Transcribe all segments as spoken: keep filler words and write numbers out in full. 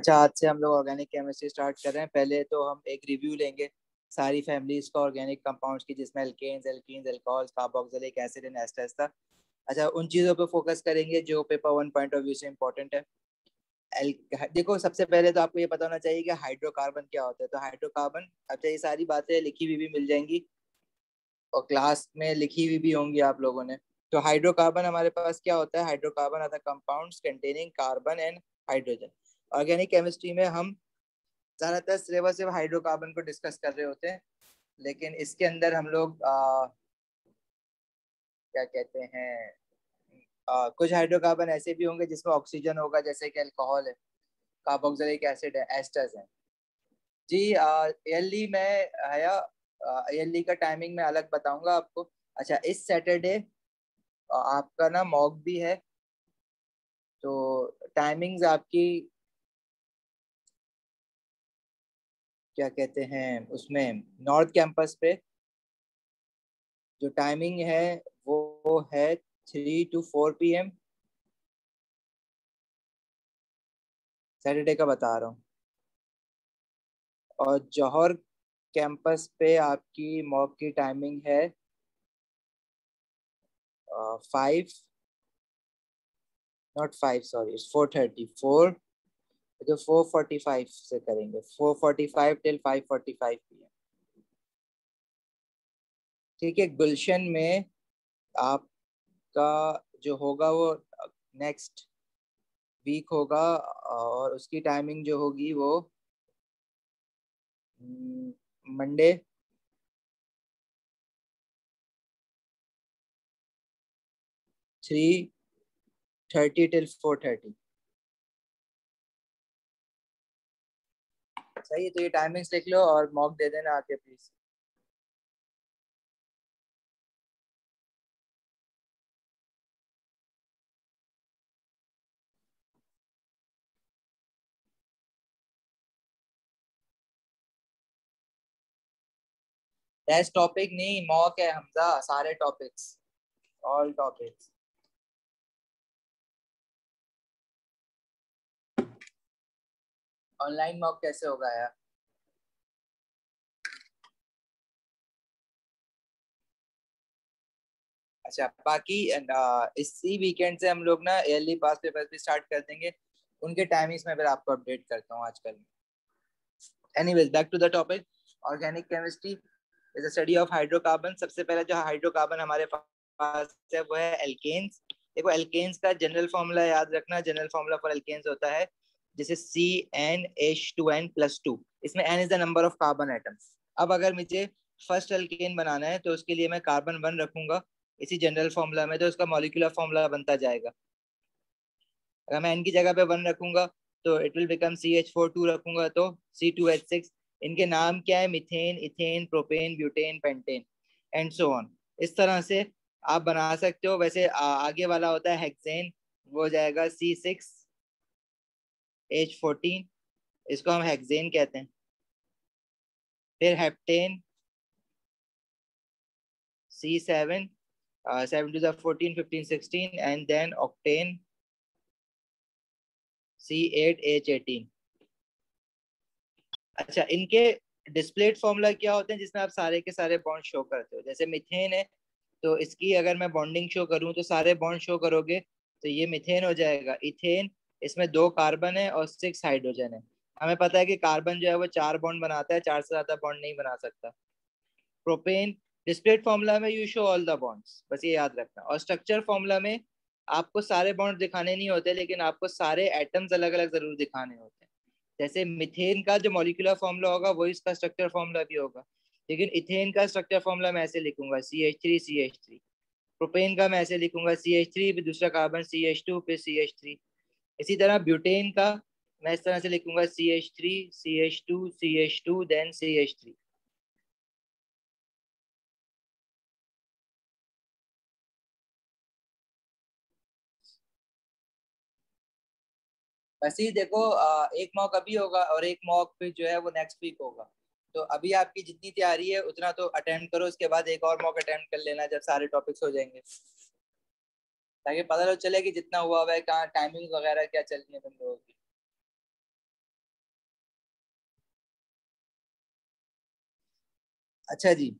अच्छा, आज से हम लोग ऑर्गेनिक केमिस्ट्री स्टार्ट कर रहे हैं। पहले तो हम एक रिव्यू लेंगे सारी फैमिलीज का ऑर्गेनिक कंपाउंड्स की, जिसमें alkanes, alkenes, alcohols, carboxylic acid and esters था। अच्छा, उन चीज़ों पे फोकस करेंगे जो paper one point of view से इम्पोर्टेंट है। एल देखो, सबसे पहले तो आपको ये पता होना चाहिए कि हाइड्रोकार्बन क्या होता है। तो हाइड्रोकार्बन, अच्छा ये सारी बातें लिखी हुई भी मिल जाएंगी और क्लास में लिखी हुई भी होंगी आप लोगों ने। तो हाइड्रोकार्बन हमारे पास क्या होता है? हाइड्रोकार्बन आता है compounds containing carbon and hydrogen. Organic chemistry में हम ज्यादातर सिलेबस सिर्फ हाइड्रोकार्बन को डिस्कस कर रहे होते हैं, लेकिन इसके अंदर हम लोग आ, क्या कहते हैं, आ, कुछ हाइड्रोकार्बन ऐसे भी होंगे जिसमें ऑक्सीजन होगा, जैसे कि अल्कोहल है, कार्बोक्सिलिक एसिड है, एस्टर्स है। जी, ईयरली में आया, ईयरली का टाइमिंग मैं अलग बताऊंगा आपको। अच्छा, इस सैटरडे आपका ना मॉक भी है। तो टाइमिंग्स आपकी क्या कहते हैं उसमें, नॉर्थ कैंपस पे जो टाइमिंग है वो है three to four P M. Saturday का बता रहा हूँ। और जौहर कैंपस पे आपकी मॉक की टाइमिंग है five, not five, sorry, four thirty, four. तो फोर फोर्टी फाइव से करेंगे, four forty five till five forty five P M. ठीक है, गुलशन में आपका जो होगा वो नेक्स्ट वीक होगा, और उसकी टाइमिंग जो होगी वो Monday three thirty till four thirty. सही है, तो ये टाइमिंग्स लिख लो और मॉक दे देना आके प्लीज। टेस्ट टॉपिक नहीं, मॉक है हमजा, सारे topics, all topics. Online mock कैसे होगा यार? अच्छा, बाकी अ, इसी वीकेंड से हम लोग ना ईयरली पास पेपर भी स्टार्ट कर देंगे। उनके टाइमिंग्स में फिर आपको अपडेट करता हूँ आजकल। Anyways, back to the topic. Organic chemistry is the study of hydrocarbon. सबसे पहले जो हाइड्रोकार्बन हमारे पास है वो है एल्केन्स। देखो, एल्केन्स का जनरल फॉर्मूला याद रखना। जनरल फॉर्मूला फॉर एल्केन्स होता है जैसे C N H two N plus two. इसमें N is the number of carbon atoms. अब अगर मुझे फर्स्ट एल्केन बनाना है तो उसके लिए मैं कार्बन वन रखूंगा इसी जनरल फॉर्मूला में, तो उसका मॉलिक्यूलर फॉर्मूला बनता जाएगा। अगर मैं एन की जगह पे वन रखूंगा तो it will become C H four, two रखूंगा तो सी टू एच सिक्स। इनके नाम क्या है? Methane, ethane, propane, butane, pentane and so on. इस तरह से आप बना सकते हो। वैसे आ, आगे वाला होता है हेक्सेन, वो हो जाएगा सी सिक्स एच फोर्टीन। इसको हम हेक्सेन कहते हैं। फिर heptane, C seven, seven to the fourteen, fifteen, sixteen, and then octane, C eight H eighteen. अच्छा, इनके डिस्प्लेड फॉर्मूला क्या होते हैं जिसमें आप सारे के सारे बॉन्ड शो करते हो? जैसे मिथेन है तो इसकी अगर मैं बॉन्डिंग शो करूं तो सारे बॉन्ड शो करोगे, तो ये मिथेन हो जाएगा। इथेन, इसमें दो कार्बन है और सिक्स हाइड्रोजन है। हमें पता है कि कार्बन जो है वो चार बॉन्ड बनाता है, चार से ज्यादा बॉन्ड नहीं बना सकता। प्रोपेन, डिस्प्लेड फॉर्मूला में you show all the bonds, बस ये याद रखना। और स्ट्रक्चर फॉर्मूला में आपको सारे बॉन्ड दिखाने नहीं होते, लेकिन आपको सारे एटम्स अलग अलग जरूर दिखाने होते हैं। जैसे मिथेन का जो मॉलिक्यूलर फॉर्मूला होगा वो इसका स्ट्रक्चर फॉर्मूला भी होगा, लेकिन इथेन का स्ट्रक्चर फॉर्मूला मैं ऐसे लिखूंगा, C H three C H three. Propane का मैं ऐसे लिखूंगा, सी एच थ्री, फिर दूसरा कार्बन सी एच टू, फिर सी एच थ्री। इसी तरह ब्यूटेन का मैं इस तरह से लिखूंगा, C H three C H two C H two, then C H three. वैसे ही देखो, अ, एक मॉक अभी होगा और एक मॉक फिर जो है वो नेक्स्ट वीक होगा। तो अभी आपकी जितनी तैयारी है उतना तो अटेम्प्ट करो, उसके बाद एक और मॉक अटेम्प्ट कर लेना जब सारे टॉपिक्स हो जाएंगे, ताकि पता तो चले कि जितना हुआ हुआ है, कहाँ टाइमिंग वगैरह क्या चल रही है तुम लोगों की। अच्छा जी,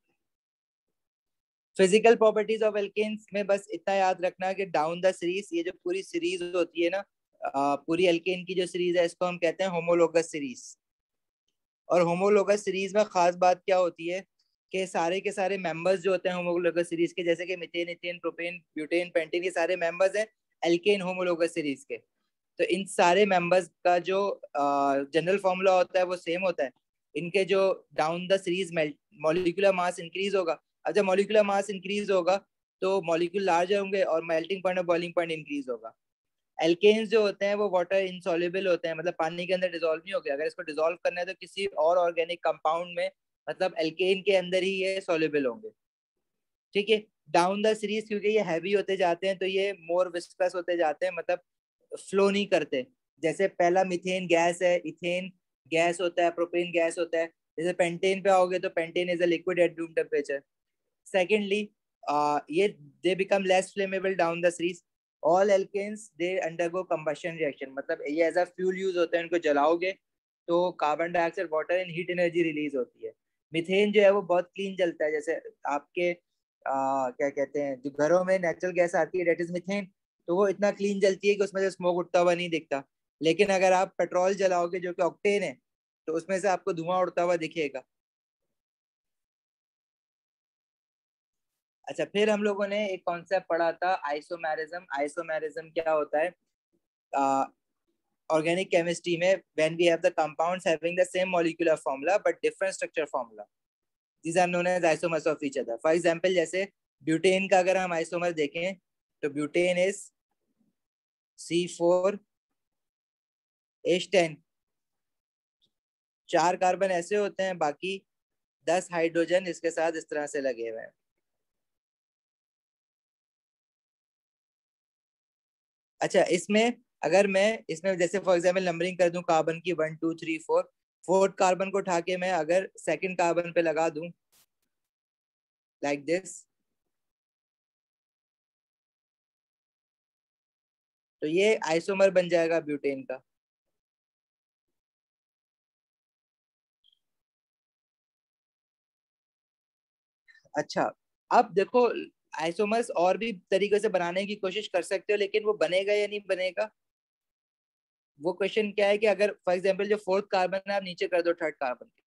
फिजिकल प्रॉपर्टीज ऑफ एल्केन्स में बस इतना याद रखना कि डाउन द सीरीज, ये जो पूरी सीरीज होती है ना, आ, पूरी एल्केन की जो सीरीज है इसको हम कहते हैं होमोलोगस सीरीज। और होमोलोगस सीरीज में खास बात क्या होती है कि सारे के सारे मेंबर्स जो होते हैं होमोलोगस सीरीज के, जैसे कि methane, ethane, propane, butane, pentane, ये सारे मेंबर्स हैं एल्केन होमोलोगस सीरीज के। तो इन सारे मेंबर्स का जो जनरल फॉर्मूला होता है वो सेम होता है। इनके जो down the series molecular mass increase होगा। अब जब मॉलिक्यूलर मास इंक्रीज होगा तो मॉलिक्यूल लार्ज होंगे और मेल्टिंग पॉइंट और बॉइलिंग पॉइंट इंक्रीज होगा। एल्केन्स जो होते हैं वो वाटर इनसॉल्युबल होते हैं, मतलब पानी के अंदर डिसॉल्व नहीं होते। अगर इसको डिसॉल्व करना है तो किसी और ऑर्गेनिक कंपाउंड में, मतलब एल्केन के अंदर ही ये सॉल्युबल होंगे। ठीक है। डाउन द सीरीज क्योंकि ये हैवी होते जाते हैं तो ये मोर विस्कस होते जाते हैं, मतलब फ्लो नहीं करते। जैसे पहला मीथेन गैस है, इथेन गैस होता है, प्रोपेन गैस होता है। जैसे पेंटेन पे आओगे तो pentane is a liquid at room temperature. Secondly ये they become less flammable down the series. All alkanes they undergo combustion reaction, मतलब ये एज अ फ्यूल यूज होता है। इनको जलाओगे तो carbon dioxide, water and heat energy release होती है। मीथेन जो है वो बहुत क्लीन जलता है। जैसे आपके आ, क्या कहते हैं, जो घरों में नेचुरल गैस आती है डेट इज मीथेन, तो वो इतना क्लीन जलती है कि उसमें से स्मोक उठता हुआ नहीं दिखता। लेकिन अगर आप पेट्रोल जलाओगे जो कि ऑक्टेन है, तो उसमें से आपको धुआं उड़ता हुआ दिखेगा। अच्छा, फिर हम लोगों ने एक कॉन्सेप्ट पढ़ा था आइसोमेरिज्म। आइसोमेरिज्म क्या होता है ऑर्गेनिक केमिस्ट्री में? When we have the compounds having the same molecular formula but different structure formula, these are known as isomers of each other. For example, जैसे ब्यूटेन का अगर हम आइसोमर देखें तो butane is C four H ten. चार carbon ऐसे होते हैं, बाकी दस हाइड्रोजन इसके साथ इस तरह से लगे हुए हैं। अच्छा, इसमें अगर मैं इसमें जैसे फॉर एग्जांपल नंबरिंग कर दूं कार्बन की one two three four, fourth carbon को उठा के मैं अगर सेकंड कार्बन पे लगा दूं लाइक दिस, तो ये आइसोमर बन जाएगा ब्यूटेन का। अच्छा, अब देखो, आइसोमर्स और भी तरीके से बनाने की कोशिश कर सकते हो, लेकिन वो बनेगा या नहीं बनेगा, वो क्वेश्चन क्या है कि अगर फॉर एग्जांपल जो फोर्थ कार्बन है आप नीचे कर दो थर्ड कार्बन के,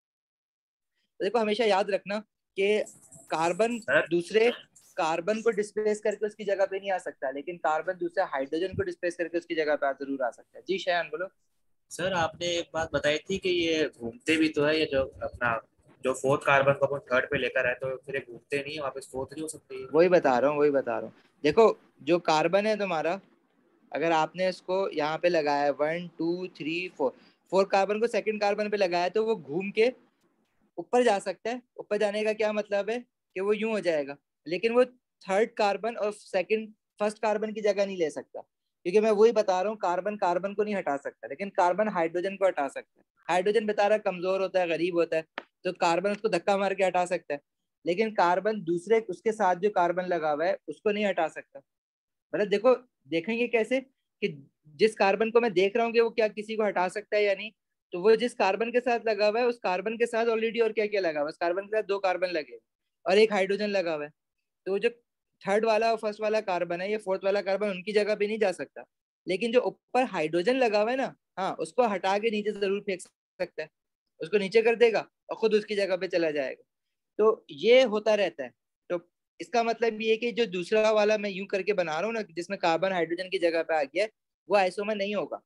तो देखो हमेशा याद रखना कि कार्बन सर दूसरे कार्बन को डिस्प्लेस करके उसकी जगह पे नहीं आ सकता, लेकिन कार्बन दूसरे हाइड्रोजन को डिस्प्लेस करके उसकी जगह पे जरूर आ सकता है। जी शयान बोलो। सर आपने एक बात बताई थी कि ये घूमते भी तो है, ये जो अपना जो फोर्थ कार्बन को अपन थर्ड पे लेकर आए तो फिर ये घूमते नहीं है, वापस फोर्थ नहीं हो सकती है? वही बता रहा हूँ वही बता रहा हूँ देखो, जो कार्बन है तुम्हारा, अगर आपने इसको यहाँ पे लगाया one two three four, four carbon को सेकंड कार्बन पे लगाया तो वो घूम के ऊपर जा सकता है। ऊपर जाने का क्या मतलब है कि वो यूं हो जाएगा, लेकिन वो थर्ड कार्बन और सेकंड फर्स्ट कार्बन की जगह नहीं ले सकता। क्योंकि मैं वही बता रहा हूँ, कार्बन कार्बन को नहीं हटा सकता, लेकिन कार्बन हाइड्रोजन को हटा सकता है। हाइड्रोजन बता रहा है कमजोर होता है, गरीब होता है, तो कार्बन उसको धक्का मार के हटा सकता है। लेकिन कार्बन दूसरे उसके साथ जो कार्बन लगा हुआ है उसको नहीं हटा सकता। मतलब देखो, देखेंगे कैसे कि जिस कार्बन को मैं देख रहा हूँ कि वो क्या किसी को हटा सकता है या नहीं, तो वो जिस कार्बन के साथ लगा हुआ है उस कार्बन के साथ ऑलरेडी और क्या क्या लगा हुआ है, उस कार्बन के साथ दो कार्बन लगे और एक हाइड्रोजन लगा हुआ है। तो जो थर्ड वाला और फर्स्ट वाला कार्बन है, ये फोर्थ वाला कार्बन उनकी जगह पे नहीं जा सकता। लेकिन जो ऊपर हाइड्रोजन लगा हुआ है ना, हाँ, उसको हटा के नीचे जरूर फेंक सकता है। उसको नीचे कर देगा और खुद उसकी जगह पे चला जाएगा। तो ये होता रहता है। तो इसका मतलब ये कि जो दूसरा वाला मैं यूं करके बना रहा हूँ ना, जिसमें कार्बन हाइड्रोजन की जगह पे आ गया है, वो आइसोमर नहीं होगा।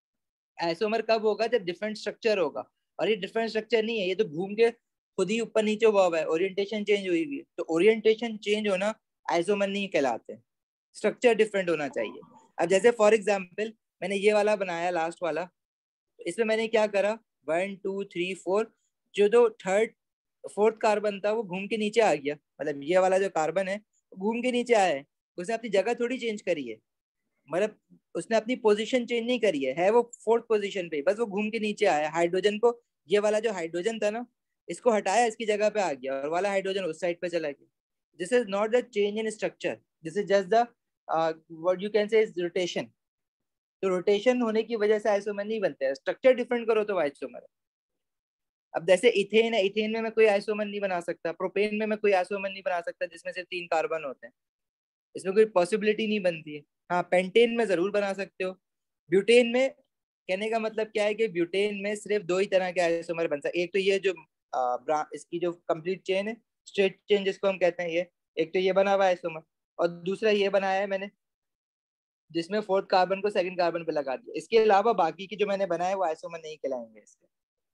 आइसोमर कब होगा? जब डिफरेंट स्ट्रक्चर होगा। और ये डिफरेंट स्ट्रक्चर नहीं है, ये तो घूम के खुद ही ऊपर नीचे हुआ हुआ है, ओरिएंटेशन चेंज हुई हुई है। तो ओरिएंटेशन चेंज होना आइसोमर नहीं कहलाते, स्ट्रक्चर डिफरेंट होना चाहिए। अब जैसे फॉर एग्जाम्पल मैंने ये वाला बनाया लास्ट वाला, तो इसमें मैंने क्या करा, वन टू थ्री फोर, जो दो थर्ड फोर्थ कार्बन था वो घूम के नीचे आ गया। मतलब ये वाला जो कार्बन है वो घूम के नीचे आया है, उसने अपनी जगह थोड़ी चेंज करी है। मतलब उसने अपनी पोजीशन चेंज नहीं करी है, है वो फोर्थ पोजीशन पे, बस वो घूम के नीचे आया। हाइड्रोजन को, ये वाला जो हाइड्रोजन था ना, इसको हटाया, इसकी जगह पे आ गया और वाला हाइड्रोजन उस साइड पे चला गया। This is not the change in structure, this is just the what you can say is rotation. तो रोटेशन होने की वजह से आइसोमर नहीं बनते हैं, स्ट्रक्चर डिफरेंट करो तो आइसोमर है। अब जैसे इथेन है, इथेन में मैं कोई आइसोमर नहीं बना सकता, प्रोपेन में मैं कोई आइसोमर नहीं बना सकता जिसमें सिर्फ तीन कार्बन होते हैं, इसमें कोई पॉसिबिलिटी नहीं बनती है। हाँ पेंटेन में जरूर बना सकते हो। ब्यूटेन में, कहने का मतलब क्या है कि ब्यूटेन में सिर्फ दो ही तरह के आइसोमर बन सकते, एक तो ये जो आ, ब्रा, इसकी जो कंप्लीट चेन है, स्ट्रेट चेन जिसको हम कहते हैं, ये एक तो ये बना हुआ आइसोमर, और दूसरा ये बनाया है मैंने जिसमें फोर्थ कार्बन को सेकंड कार्बन पे लगा दिया। इसके अलावा बाकी की जो मैंने बनाया वो आइसोमर नहीं कहलाएंगे इसके।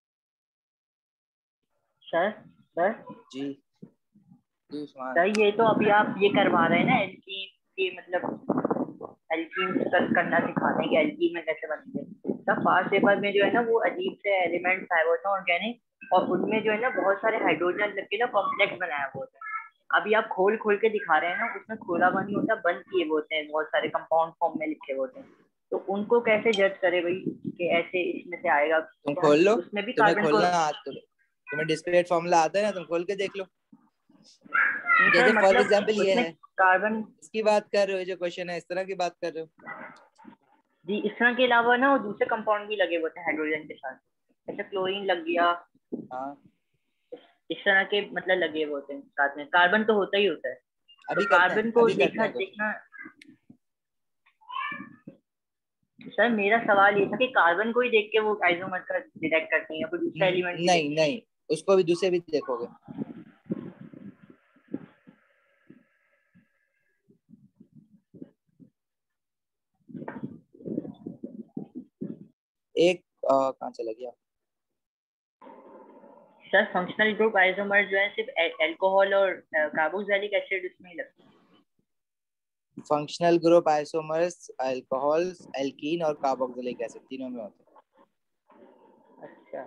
सर सर जी जी उस्मान। सर ये तो अभी आप ये करवा रहे हैं ना एल्कीन की, मतलब एल्कीन करना सिखाते हैं कि एल्कीन में कैसे बनेंगे। सर फास्ट पेपर में जो है ना वो अजीब से एलिमेंट्स आए होते हैं ऑर्गेनिक, और उनमें जो है ना बहुत सारे हाइड्रोजन लग के ना कॉम्प्लेक्स बनाया हुआ होता है। अभी आप खोल खोल के दिखा रहे हैं ना, उसमें खोला हुआ नहीं होता, बंद किए हुए होते हैं, बहुत सारे कंपाउंड फॉर्म में लिखे हुए होते हैं। तो उनको कैसे जज करे भाई कि ऐसे इसमें से आएगा? तुम तो खोल लो, उसमें भी तुम्हें कार्बन को। खोलना आ, तुम, तुम्हें डिस्प्लेट फॉर्मूला आता है ना, तुम खोल के देख लो। जैसे सर फॉर मतलब एग्जांपल ये उसमें है, कार्बन। इसकी बात कर रहे हो, जो क्वेश्चन है इस तरह की बात कर रहे हो। जी इस तरह के अलावा ना वो दूसरे कंपाउंड भी लगे होते हैं हाइड्रोजन के साथ, जैसे क्लोरीन लग गया, हाँ इस तरह के मतलब लगे हुए होते हैं साथ में। कार्बन तो होता ही होता है। तो अभी करते हैं, कार्बन को अभी करते देखा हैं क्वेश्चन। देखना। सर मेरा सवाल ये था कि कार्बन को ही देख के वो आइसोमर का डिटेक्ट करते हैं या कोई दूसरा एलिमेंट भी नहीं देखते हैं? नहीं, उसको भी दूसरे भी देखोगे। एक अ, कहाँ चला गया। सर फंक्शनल ग्रुप आइसोमर जो है सिर्फ अल्कोहल और कार्बोक्सिलिक एसिड उसमें ही लगता है। Functional group isomers alcohols, alkene और कार्बोक्सिलिक एसिड तीनों में होते हैं। अच्छा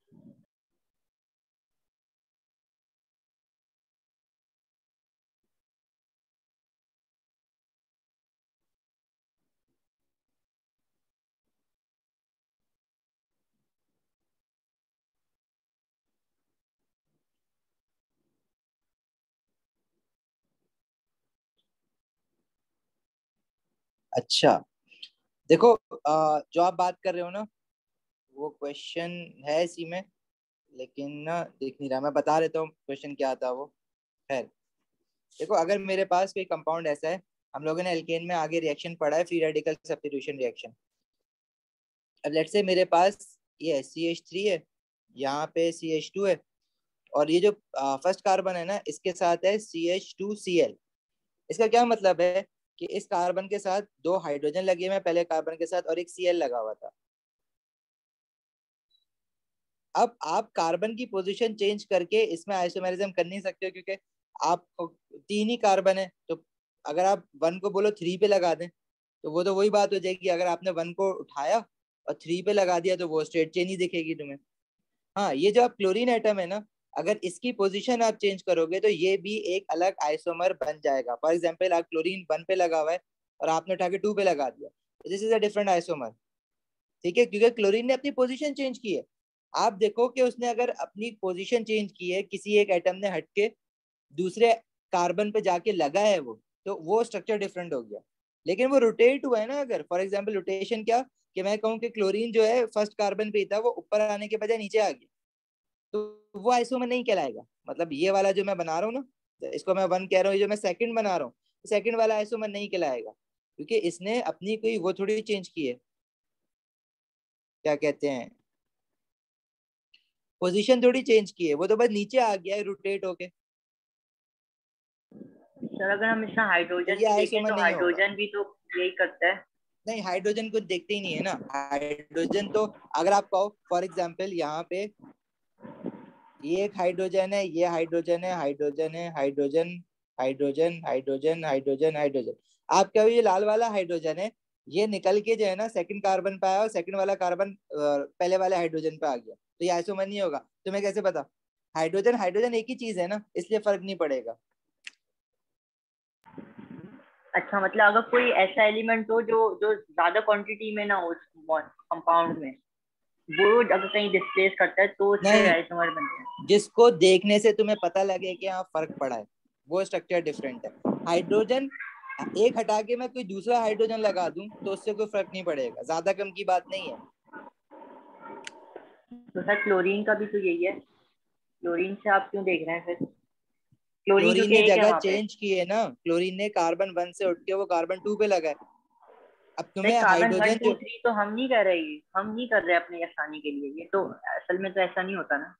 अच्छा देखो, अ, जो आप बात कर रहे हो ना वो क्वेश्चन है इसी में, लेकिन ना दिख नहीं रहा, मैं बता देता हूँ क्वेश्चन क्या था वो। खैर देखो, अगर मेरे पास कोई कंपाउंड ऐसा है, हम लोगों ने एल्केन में आगे रिएक्शन पढ़ा है, फ्री रेडिकल सब्स्टिट्यूशन रिएक्शन। अब लेट्स से मेरे पास ये सी एच थ्री है, यहाँ पे सी एच टू है, और ये जो फर्स्ट कार्बन है ना इसके साथ है C H two C L. इसका क्या मतलब है कि इस कार्बन के साथ दो हाइड्रोजन लगे हुए हैं पहले कार्बन के साथ, और एक सी एल लगा हुआ था। अब आप कार्बन की पोजीशन चेंज करके इसमें आइसोमेरिज्म कर नहीं सकते हो, क्योंकि आप तीन ही कार्बन है, तो अगर आप वन को बोलो थ्री पे लगा दें तो वो तो वही बात हो जाएगी। अगर आपने वन को उठाया और थ्री पे लगा दिया तो वो स्ट्रेट चेन ही दिखेगी तुम्हें। हाँ ये जो आप क्लोरीन एटम है ना, अगर इसकी पोजीशन आप चेंज करोगे तो ये भी एक अलग आइसोमर बन जाएगा। फॉर एग्जाम्पल आप क्लोरीन वन पे लगा हुआ है और आपने उठा के टू पे लगा दिया, this is a different isomer. ठीक है, क्योंकि क्लोरीन ने अपनी पोजीशन चेंज की है। आप देखो कि उसने अगर अपनी पोजीशन चेंज की है, किसी एक एटम ने हटके दूसरे कार्बन पे जाके लगा है वो, तो वो स्ट्रक्चर डिफरेंट हो गया। लेकिन वो रोटेट हुआ है ना, अगर फॉर एग्जाम्पल रोटेशन क्या, कि मैं कहूँ कि क्लोरीन जो है फर्स्ट कार्बन पे ही था, वो ऊपर आने के बजाय नीचे आ गया, तो वो आइसोमर नहीं कहलाएगा। मतलब ये वाला जो मैं बना रहा हूँ ना, इसको मैं वन कह रहा हूँ, जो मैं सेकंड बना रहा हूँ, सेकंड वाला आइसोमर नहीं कहलाएगा, क्योंकि इसने अपनी कोई वो थोड़ी चेंज की है, क्या कहते हैं, पोजीशन थोड़ी चेंज की है, वो तो बस नीचे आ गया है रोटेट होके। सर अगर हम इसमें तो हाइड्रोजन ये भी देखें आइसोमर तो नहीं होगा। हाइड्रोजन भी तो यही करता है। नहीं, हाइड्रोजन को देखते ही नहीं है ना। हाइड्रोजन तो अगर आप कहो फॉर एग्जांपल यहाँ पे ये एक हाइड्रोजन है, ये हाइड्रोजन है, हाइड्रोजन है, hydrogen, hydrogen, hydrogen, hydrogen, hydrogen, आप कहो ये लाल वाला हाइड्रोजन है, ये निकल के जो है ना सेकंड कार्बन पे आया और सेकंड वाला कार्बन पहले वाले हाइड्रोजन पे आ गया, तो ये आइसोमर नहीं होगा। तुम्हें कैसे पता? हाइड्रोजन हाइड्रोजन एक ही चीज है ना, इसलिए फर्क नहीं पड़ेगा। अच्छा मतलब अगर कोई ऐसा एलिमेंट हो जो जो ज्यादा क्वांटिटी में ना हो कंपाउंड में, वो अगर कहीं डिस्प्लेस करता है तो उससे नहीं, आइसोमर बनते हैं। जिसको देखने से तुम्हें पता लगे कि हाँ फर्क पड़ा है, वो स्ट्रक्चर डिफरेंट है। हाइड्रोजन एक हटा के मैं कोई दूसरा हाइड्रोजन लगा दूं तो उससे कोई फर्क नहीं पड़ेगा, ज्यादा कम की बात नहीं है। तो सर क्लोरीन का भी तो यही है, क्लोरीन से आप क्यों देख रहे हैं फिर? क्लोरीन क्लोरीन क्योंकि ने एक है जगह वहाँ पे। चेंज की है ना, क्लोरीन ने कार्बन वन से उठ के वो कार्बन टू पे लगा है। अब नहीं, तुम्हें कार्बन वन हाइड्रोजन टू जो, थ्री तो हम नहीं कर रहे, ये हम नहीं कर रहे अपने आसानी के लिए, ये तो असल में तो ऐसा नहीं होता ना।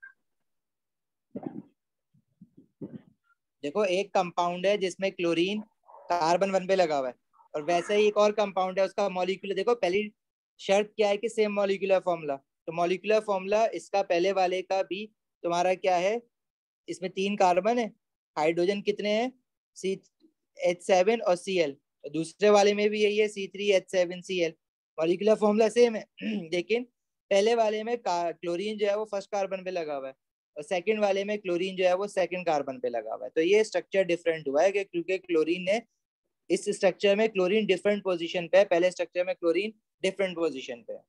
देखो एक कंपाउंड है जिसमें क्लोरीन कार्बन वन पे लगा हुआ है, और वैसे ही एक और कंपाउंड है, उसका मॉलिक्यूलर देखो, पहली शर्त क्या है कि सेम मॉलिक्यूलर फॉर्मूला। तो मॉलिक्यूलर फॉर्मूला इसका पहले वाले का भी तुम्हारा क्या है, इसमें तीन कार्बन है, हाइड्रोजन कितने हैं, सी एच सेवन और सी एल। तो दूसरे वाले में भी यही है, C three H seven C L, molecular formula same है लेकिन पहले वाले में क्लोरीन जो है वो फर्स्ट कार्बन पे लगा हुआ है, और सेकंड वाले में क्लोरीन जो है वो सेकंड कार्बन पे लगा हुआ है। तो ये स्ट्रक्चर डिफरेंट हुआ है कि क्योंकि क्लोरीन ने इस स्ट्रक्चर में क्लोरीन डिफरेंट पोजीशन पे है, पहले स्ट्रक्चर में क्लोरीन डिफरेंट पोजीशन पे है।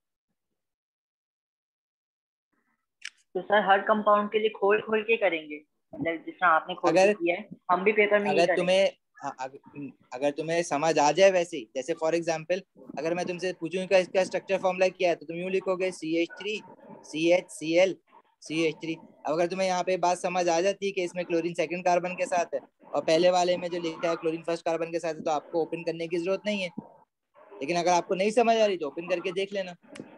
तो सर हर कंपाउंड के लिए खोल खोल के करेंगे, मतलब जिस तरह आपने खोल के अगर किया है हम भी पेपर में यही अगर करेंगे। तुम्हें हाँ, अगर, अगर तुम्हें समझ आ जाए वैसे ही, जैसे फॉर एग्जांपल अगर मैं तुमसे पूछूं का इसका स्ट्रक्चर फॉर्मूला क्या है, तो तुम यूं लिखोगे C H three C H C L C H three. अब अगर तुम्हें यहाँ पे बात समझ आ जाती है कि इसमें क्लोरीन सेकंड कार्बन के साथ है और पहले वाले में जो लिखा है क्लोरीन फर्स्ट कार्बन के साथ है, तो आपको ओपन करने की जरूरत नहीं है। लेकिन अगर आपको नहीं समझ आ रही तो ओपन करके देख लेना।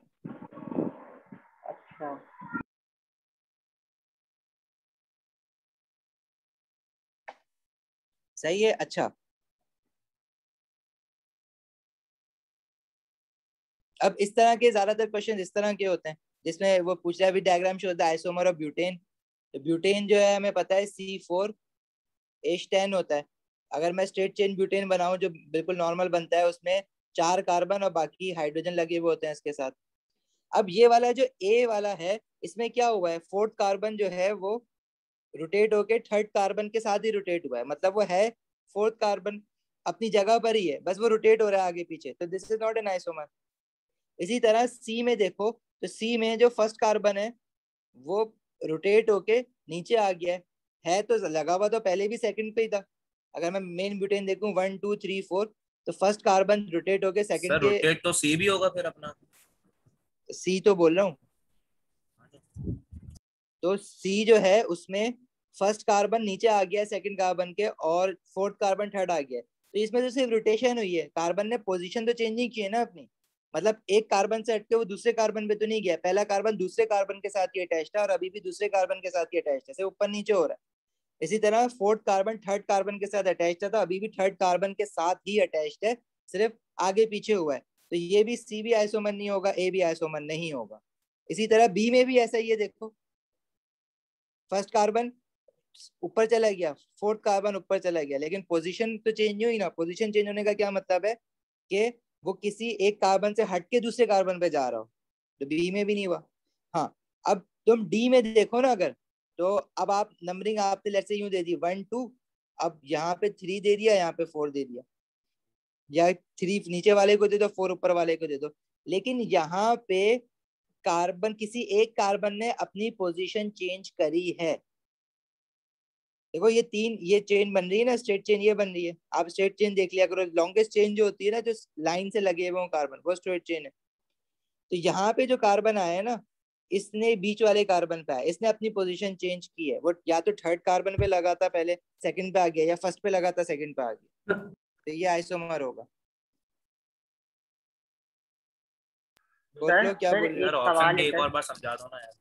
अच्छा, सही है। अच्छा, अब इस तरह के ज्यादातर क्वेश्चन इस तरह के होते हैं जिसमें वो पूछ रहा है, अभी डायग्राम शो होता है आइसोमर ऑफ ब्यूटेन। तो ब्यूटेन जो है हमें पता है सी फोर एच टेन होता है। अगर मैं स्ट्रेट चेन ब्यूटेन बनाऊं जो बिल्कुल नॉर्मल बनता है, उसमें चार कार्बन और बाकी हाइड्रोजन लगे हुए होते हैं इसके साथ। अब ये वाला जो ए वाला है, इसमें क्या हुआ है, फोर्थ कार्बन जो है वो रोटेट होके थर्ड कार्बन के साथ ही रोटेट हुआ है, मतलब वो है फोर्थ कार्बन अपनी जगह पर ही है, बस वो रोटेट हो रहा है आगे पीछे। तो this is not an isomer. इसी तरह सी में देखो, तो सी में जो फर्स्ट कार्बन है वो रोटेट होके नीचे आ गया है है तो लगा हुआ तो पहले भी सेकंड पे ही था। अगर मैं मेन ब्यूटेन देखूं वन टू थ्री फोर, तो फर्स्ट कार्बन रोटेट होके सेकंड सर के, रोटेट तो सी भी होगा फिर अपना। सी तो बोल रहा हूँ। तो सी जो है उसमें फर्स्ट कार्बन नीचे आ गया है सेकंड कार्बन के, और फोर्थ कार्बन थर्ड आ गया है। तो इसमें तो सिर्फ रोटेशन हुई है, कार्बन ने पोजीशन तो चेंज नहीं की है ना अपनी। मतलब एक कार्बन से हटके वो दूसरे कार्बन पे तो नहीं गया, पहला कार्बन दूसरे कार्बन के साथ ही अटैच था और अभी भी दूसरे कार्बन के साथ ही अटैच है, सिर्फ ऊपर नीचे हो रहा है। इसी तरह फोर्थ कार्बन थर्ड कार्बन के साथ अटैच था, तो अभी भी थर्ड कार्बन के साथ ही अटैच्ड है, सिर्फ आगे पीछे हुआ है। तो ये भी सी भी आइसोमर नहीं होगा, ए भी आइसोमर नहीं होगा। इसी तरह बी में भी ऐसा ही है, देखो फर्स्ट कार्बन ऊपर चला गया, फोर्थ कार्बन ऊपर चला गया, लेकिन पोजीशन तो चेंज नहीं हुई ना। पोजीशन चेंज होने का क्या मतलब है कि वो किसी एक कार्बन से हट के दूसरे कार्बन पे जा रहा हो, तो बी में भी नहीं हुआ। हाँ, अब तुम डी में देखो ना अगर, तो अब आप नंबरिंग आपने लेट्स से यूं दे दी वन टू, अब यहाँ पे थ्री दे दिया, यहाँ पे फोर दे दिया, या थ्री नीचे वाले को दे दो, फोर ऊपर वाले को दे दो। लेकिन यहाँ पे कार्बन, किसी एक कार्बन ने अपनी पोजीशन चेंज करी है। देखो ये तीन, ये चेन बन रही है ना, स्ट्रेट चेन ये बन रही है, आप स्ट्रेट चेन देख लिया करो, लॉन्गेस्ट चेन जो होती है ना, जो लाइन से लगे हुए कार्बन, वो स्ट्रेट चेन है। तो यहाँ पे जो कार्बन आया है ना, इसने बीच वाले कार्बन पे आया, इसने अपनी पोजीशन चेंज की है, वो या तो थर्ड कार्बन पे लगा था पहले सेकंड पे आ गया, या फर्स्ट पे लगा था सेकंड पे आ गया, तो ये आइसोमर होगा। सर बोलो क्या सर बोल रहे हो। सर एक ऑप्शन सवाल डी है एक सर। और बार समझा दो ना यार।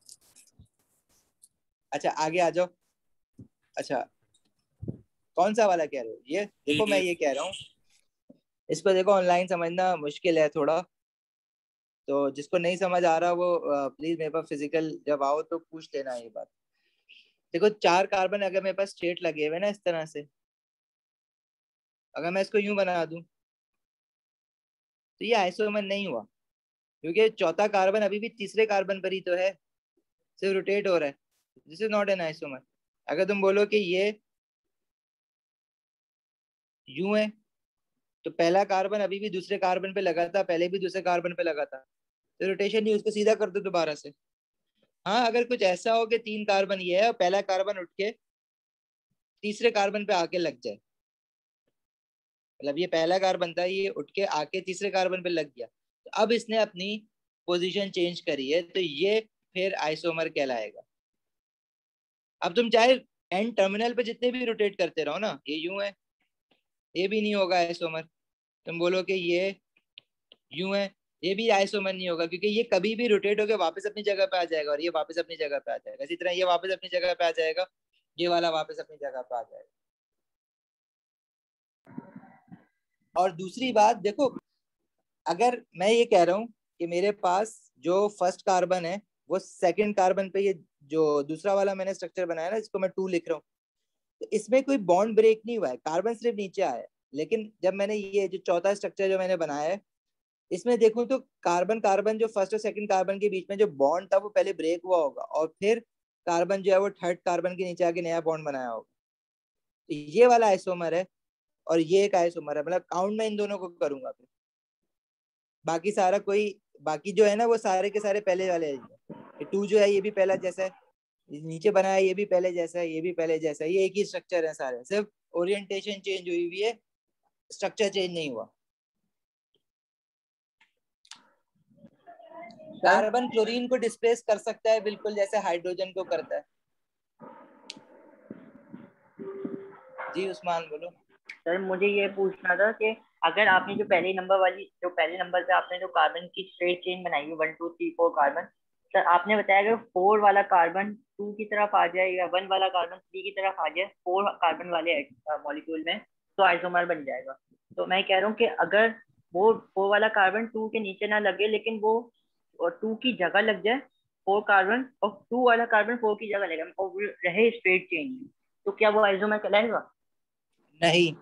अच्छा आगे आ जाओ। अच्छा कौन सा वाला कह रहे हो, ये डी देखो डी। मैं ये कह रहा हूँ, इसको देखो ऑनलाइन समझना मुश्किल है थोड़ा, तो जिसको नहीं समझ आ रहा वो प्लीज मेरे पास फिजिकल जब आओ तो पूछ लेना ये बात। देखो चार कार्बन अगर मेरे पास स्ट्रेट लगे हुए ना इस तरह से, अगर मैं इसको यूं बना दूं, तो ये आइसोमर नहीं हुआ, क्योंकि चौथा कार्बन अभी भी तीसरे कार्बन पर ही तो है, सिर्फ रोटेट हो रहा है। This is not an isomer. अगर तुम बोलो कि ये यूं है, तो पहला कार्बन अभी भी दूसरे कार्बन पे लगा था, पहले भी दूसरे कार्बन पे लगा था, तो रोटेशन नहीं, उसको सीधा कर दो दोबारा से। हाँ अगर कुछ ऐसा हो कि तीन कार्बन ये है और पहला कार्बन उठ के तीसरे कार्बन पे आके लग जाए, मतलब ये पहला कार्बन था, ये उठ के आके तीसरे कार्बन पे लग गया, तो अब इसने अपनी पोजीशन चेंज करी है, तो ये फिर आइसोमर कहलाएगा। अब तुम चाहे एंड टर्मिनल पे जितने भी रोटेट करते रहो ना, ये यूं है, ये भी नहीं होगा आइसोमर। तुम बोलो कि ये यूं है, ये भी आइसोमर नहीं होगा, क्योंकि ये कभी भी रोटेट होकर वापस अपनी जगह पे आ जाएगा और ये वापस अपनी जगह पे आ जाएगा। इसी तरह ये वापस अपनी जगह पे आ जाएगा, ये वाला वापस अपनी जगह पे आ जाएगा। और दूसरी बात देखो, अगर मैं ये कह रहा हूँ कि मेरे पास जो फर्स्ट कार्बन है वो सेकंड कार्बन पे, ये जो दूसरा वाला मैंने स्ट्रक्चर बनाया ना, इसको मैं टू लिख रहा हूँ, तो इसमें कोई बॉन्ड ब्रेक नहीं हुआ है, कार्बन सिर्फ नीचे आया है। लेकिन जब मैंने ये जो चौथा स्ट्रक्चर जो मैंने बनाया है, इसमें देखूं तो कार्बन कार्बन जो फर्स्ट और सेकंड कार्बन के बीच में जो बॉन्ड था वो पहले ब्रेक हुआ होगा, और फिर कार्बन जो है वो थर्ड कार्बन के नीचे आके नया बॉन्ड बनाया होगा। तो ये वाला आइसोमर है और ये एक आइसोमर है, मतलब काउंट में इन दोनों को करूंगा फिर। बाकी सारा कोई, बाकी जो है ना वो सारे के सारे पहले वाले हैं। टू जो है ये भी पहला जैसा है, नीचे बनाया ये भी पहले जैसा है, ये भी पहले जैसा है, ये एक ही स्ट्रक्चर है सारे, सिर्फ ओरिएंटेशन चेंज हुई हुई है, स्ट्रक्चर चेंज नहीं हुआ। कार्बन क्लोरीन को डिस्प्लेस कर सकता है बिल्कुल जैसे हाइड्रोजन को करता है। जी उस्मान बोलो। सर मुझे ये पूछना था कि अगर आपने जो पहले नंबर वाली जो पहले नंबर पे आपने जो कार्बन की स्ट्रेट चेन बनाई है one two three four carbon, sir आपने बताया कि फोर वाला कार्बन टू की तरफ आ जाए या वन वाला कार्बन थ्री की तरफ आ जाए फोर कार्बन वाले मॉलिक्यूल में तो आइसोमर बन जाएगा। तो मैं कह रहा हूँ कि अगर वो फोर वाला कार्बन टू के नीचे ना लगे लेकिन वो और टू की जगह लग जाए फोर कार्बन, और टू वाला कार्बन फोर की जगह लेगा और वो रहे स्ट्रेट चेन में, तो क्या वो आइसोमर कहलाएगा? नहीं,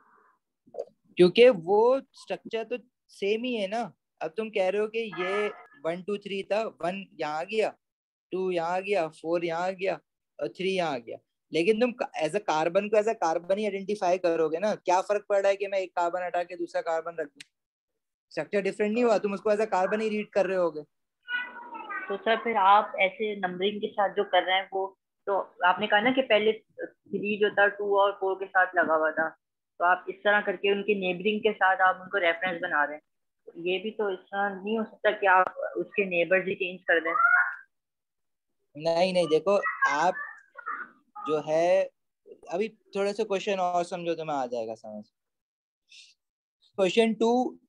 क्योंकि वो स्ट्रक्चर तो सेम ही है ना। अब तुम कह रहे हो कि ये वन टू थ्री था, वन यहाँ आ गया, टू यहाँ आ गया, फोर यहाँ आ गया और थ्री यहाँ आ गया, लेकिन तुम एज अ कार्बन को एज अ कार्बन ही आइडेंटिफाई करोगे ना। क्या फर्क पड़ रहा है कि मैं एक कार्बन हटा के दूसरा कार्बन रख दूं? स्ट्रक्चर डिफरेंट नहीं हुआ, तुम उसको एज अ कार्बन ही रीड कर रहे होगे। तो सर फिर आप ऐसे नंबरिंग के साथ जो कर रहे हैं वो, तो आपने कहा ना कि पहले थ्री जो था टू और फोर के साथ लगा हुआ था, तो आप इस तरह करके उनके नेबरिंग के साथ आप उनको रेफरेंस बना रहे हैं, तो ये भी तो इस तरह नहीं हो सकता कि आप उसके नेबर्स ही चेंज कर दें? नहीं नहीं, देखो आप जो है, अभी थोड़ा सा क्वेश्चन और समझो तो मैं आ जाएगा समझ। क्वेश्चन टू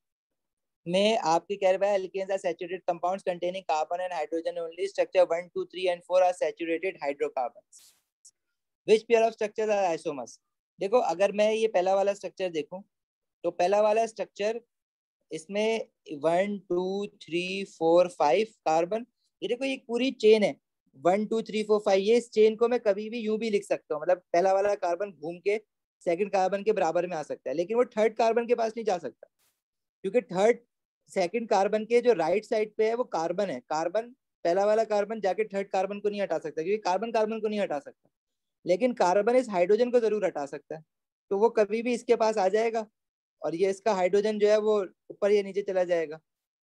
में आपके कह रहे हैं alkanes are saturated compounds containing carbon and hydrogen only, structure one two three and four are saturated hydrocarbons, which pair of structures are isomers. देखो अगर मैं ये पहला वाला स्ट्रक्चर देखूं तो पहला वाला स्ट्रक्चर, इसमें one two three four five carbon, ये देखो ये पूरी चेन है, one two three four five, ये इस चेन को मैं कभी भी यूं भी लिख सकता हूँ, मतलब पहला वाला कार्बन घूम के सेकंड कार्बन के बराबर में आ सकता है, लेकिन वो थर्ड कार्बन के पास नहीं जा सकता, क्योंकि थर्ड सेकंड कार्बन के जो राइट साइड पे है वो कार्बन है, कार्बन पहला वाला कार्बन जाके थर्ड कार्बन को नहीं हटा सकता, क्योंकि कार्बन कार्बन को नहीं हटा सकता, लेकिन कार्बन इस हाइड्रोजन को जरूर हटा सकता है, तो वो कभी भी इसके पास आ जाएगा और ये इसका हाइड्रोजन जो है वो ऊपर या नीचे चला जाएगा।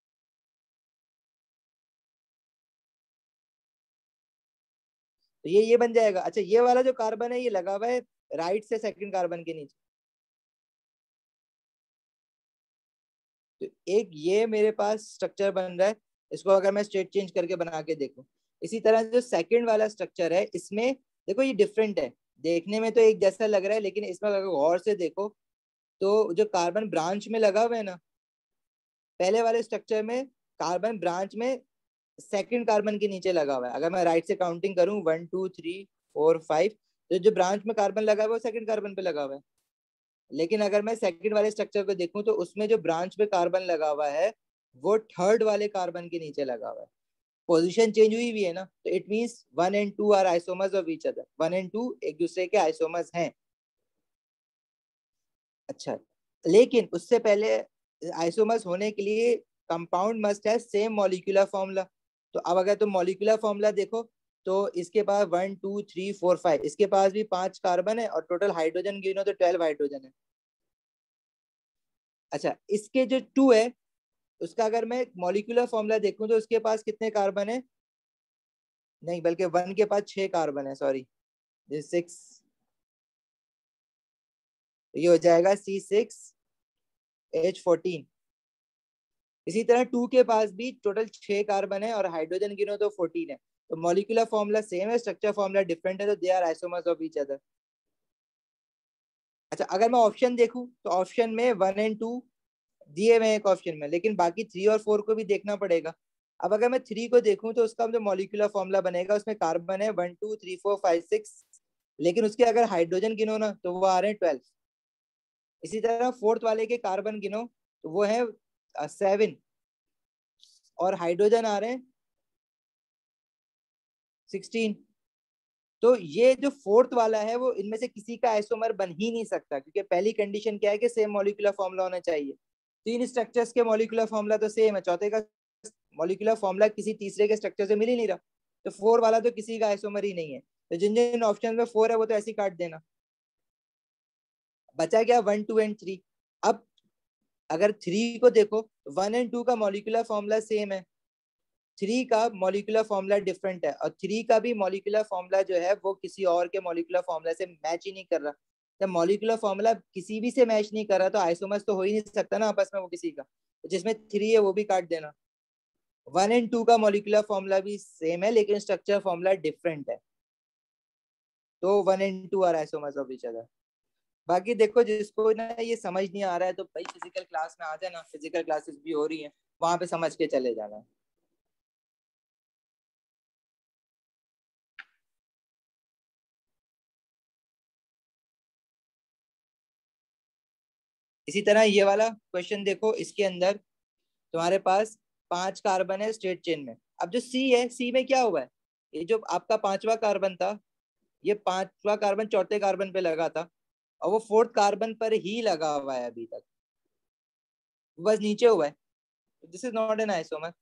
तो ये ये बन जाएगा। अच्छा ये वाला जो कार्बन है ये लगा हुआ है राइट से सेकंड कार्बन के नीचे, तो एक ये मेरे पास स्ट्रक्चर बन रहा है, इसको अगर मैं स्टेट चेंज करके बना के देखूं। इसी तरह जो सेकंड वाला स्ट्रक्चर है इसमें देखो ये डिफरेंट है, देखने में तो एक जैसा लग रहा है, लेकिन इसमें अगर गौर से देखो तो जो कार्बन ब्रांच में लगा हुआ है ना, पहले वाले स्ट्रक्चर में कार्बन ब्रांच में सेकंड कार्बन के नीचे लगा हुआ है। अगर मैं राइट से काउंटिंग करूं one two three four five, तो जो ब्रांच में कार्बन लगा हुआ है वो सेकंड कार्बन पे लगा हुआ है। लेकिन अगर मैं सेकंड वाले स्ट्रक्चर को देखूं तो उसमें जो ब्रांच पे कार्बन लगा हुआ है वो थर्ड वाले कार्बन के नीचे लगा हुआ है, पोजीशन चेंज हुई हुई है ना, तो it means one and two are isomers of each other, one and two एक दूसरे के आइसोमर्स हैं। अच्छा, लेकिन उससे पहले आइसोमर्स होने के लिए compound must have same molecular formula. तो अब अगर तुम मॉलिक्यूलर फॉर्मूला देखो तो इसके पास one two three four five, इसके पास भी पांच कार्बन है और टोटल हाइड्रोजन गिनो तो ट्वेल्व हाइड्रोजन है। अच्छा इसके जो टू है उसका अगर मैं मॉलिक्यूलर फॉर्मूला देखूं तो उसके पास कितने कार्बन है, नहीं बल्कि वन के पास छह कार्बन है, सॉरी सिक्स, ये हो जाएगा सी सिक्स एच फोर्टीन। इसी तरह टू के पास भी टोटल छह कार्बन है और हाइड्रोजन गिनो तो फोर्टीन है, तो मॉलिक्यूलर फॉर्मूला सेम है, स्ट्रक्चर फॉर्मूला डिफरेंट है, तो they are isomers of each other. अच्छा, अगर मैं ऑप्शन देखूं तो ऑप्शन में वन एंड टू दिए हुए एक ऑप्शन में, लेकिन बाकी थ्री और फोर को भी देखना पड़ेगा। अब अगर मैं थ्री को देखूं तो उसका जो मॉलिक्यूलर फॉर्मूला बनेगा उसमें कार्बन है one two three four five six, लेकिन उसके अगर हाइड्रोजन गिनो ना तो वो आ रहे हैं ट्वेल्व। इसी तरह फोर्थ वाले के कार्बन गिनो तो वो है सेवन और हाइड्रोजन आ रहे हैं सिक्सटीन। तो ये जो फोर्थ वाला है वो इनमें से किसी का आइसोमर बन ही नहीं सकता, क्योंकि पहली कंडीशन क्या है कि सेम मॉलिक्यूलर फॉर्मूला होना चाहिए। तीन स्ट्रक्चर्स के मॉलिक्यूलर फॉर्मूला तो सेम है, चौथे का मॉलिक्यूलर फॉर्मूला किसी तीसरे के स्ट्रक्चर से मिल ही नहीं रहा, तो फोर वाला तो किसी का आइसोमर ही नहीं है। तो जिन जिन ऑप्शन में फोर है वो तो ऐसे ही काट देना। बचा क्या वन टू एंड थ्री। अब अगर थ्री को देखो वन एंड टू का मॉलिक्यूलर फॉर्मूला सेम है, थ्री का मॉलिक्यूलर फॉर्मूला डिफरेंट है, और थ्री का भी मॉलिक्यूलर फॉर्मूला जो है वो किसी और के मॉलिक्यूलर फॉर्मूला से मैच ही नहीं कर रहा। जब मॉलिक्यूलर फॉर्मूला किसी भी से मैच नहीं कर रहा तो आइसोमर्स तो हो ही नहीं सकता ना आपस में वो किसी का, तो जिसमें थ्री है वो भी काट देना। वन एंड टू का मॉलिक्यूलर फॉर्मूला भी सेम है लेकिन स्ट्रक्चर फॉर्मूला डिफरेंट है, तो one and two are isomers of each other. बाकी देखो जिसको ना ये समझ नहीं आ रहा है तो भाई फिजिकल क्लास में आ जाना, फिजिकल क्लासेस भी हो रही हैं, वहां पे समझ के चले जाना। इसी तरह ये वाला क्वेश्चन देखो, इसके अंदर तुम्हारे पास पांच कार्बन है स्ट्रेट चेन में। अब जो सी है, सी में क्या हुआ है, ये जो आपका पांचवा कार्बन था ये पांचवा कार्बन चौथे कार्बन पे लगा था और वो फोर्थ कार्बन पर ही लगा हुआ है अभी तक, बस नीचे हुआ है। This is not an isomer.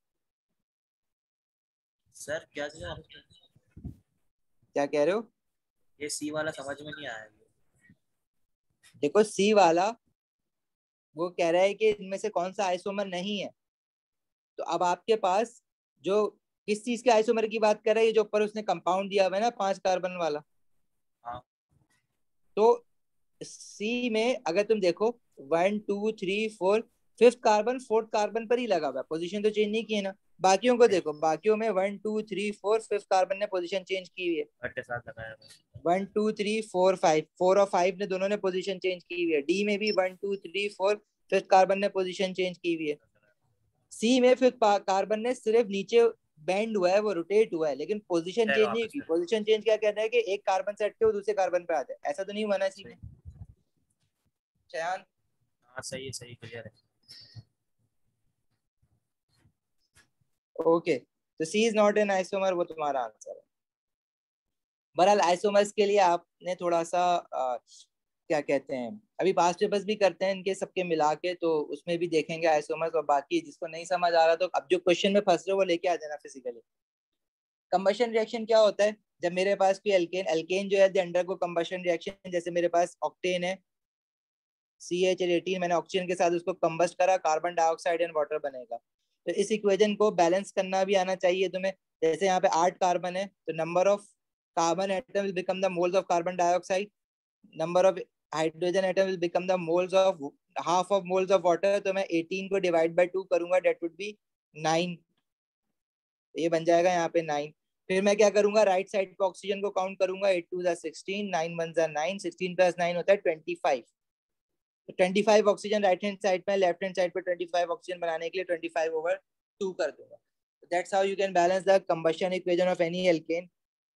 Sir क्या क्या क्या कह रहे हो? ये सी वाला समझ में नहीं आया। देखो सी वाला वो कह रहा है कि इनमें से कौन सा आइसोमर नहीं है, तो अब आपके पास जो किस चीज के आइसोमर की बात कर रहा है, ये जो ऊपर उसने कंपाउंड दिया हुआ है ना पांच कार्बन वाला। हाँ। तो सी में अगर तुम देखो one two three four, fifth carbon fourth carbon पर ही लगा हुआ है, पोजीशन तो चेंज नहीं की है ना। बाकियों को देखो, बाकियों में one two three four fifth carbon ने पोजीशन चेंज की हुई है, अट्टे साथ लगाया one two three four five, four और फाइव ने दोनों ने पोजीशन चेंज की हुई है। डी में भी one two three four fifth carbon ने पोजीशन चेंज की हुई है। सी में फिफ्थ कार्बन ने सिर्फ नीचे बेंड हुआ है, वो रोटेट हुआ है, लेकिन पोजीशन चेंज नहीं की। पोजीशन चेंज क्या कहता है कि एक कार्बन से हट के वो दूसरे कार्बन पे आ जाए, ऐसा तो नहीं हुआ ना सी में। चयान हाँ सही है, सही क्लियर है। ओके, तो C is not an isomer, वो तुम्हारा आंसर है। बहरहाल आइसोमर्स के लिए आपने थोड़ा सा आ, क्या कहते हैं, अभी पास्ट पेपर्स भी करते हैं इनके सबके मिला के, तो उसमें भी देखेंगे आइसोमर्स। और बाकी जिसको नहीं समझ आ रहा तो अब जो क्वेश्चन में फंस रहे हो वो लेके आ जाना फिजिकली। कंबशन रिएक्शन क्या होता है, जब मेरे पास कोई एल्केन एल्केन जो है अंडर को कंबशन रिएक्शन, जैसे मेरे पास ऑक्टेन है सी एच एटीन, मैंने ऑक्सीजन के साथ उसको कंबस्ट करा, कार्बन डाइऑक्साइड एंड वाटर बनेगा। तो इस इक्वेशन को बैलेंस करना भी आना चाहिए तुम्हें। जैसे यहाँ पे आठ कार्बन है तो number of carbon atom will become the moles of carbon dioxide, number of hydrogen atom will become the moles of half of moles of water. तो मैं एटीन को डिवाइड बाय टू करूंगा, दैट वुड बी नाइन, ये बन जाएगा यहाँ पे nine. फिर मैं क्या करूंगा, राइट साइड पे ऑक्सीजन को काउंट करूंगा, एट टू जा सिक्सटीन, नाइन वन जा नाइन, सिक्सटीन प्लस नाइन होता है ट्वेंटी फाइव। तो twenty five oxygen right hand side पे, लेफ्ट हैंड साइड पे ट्वेंटी फाइव ऑक्सीजन बनाने के लिए ट्वेंटी फाइव ओवर टू कर दूंगा। That's how you can balance the combustion equation of any alkane.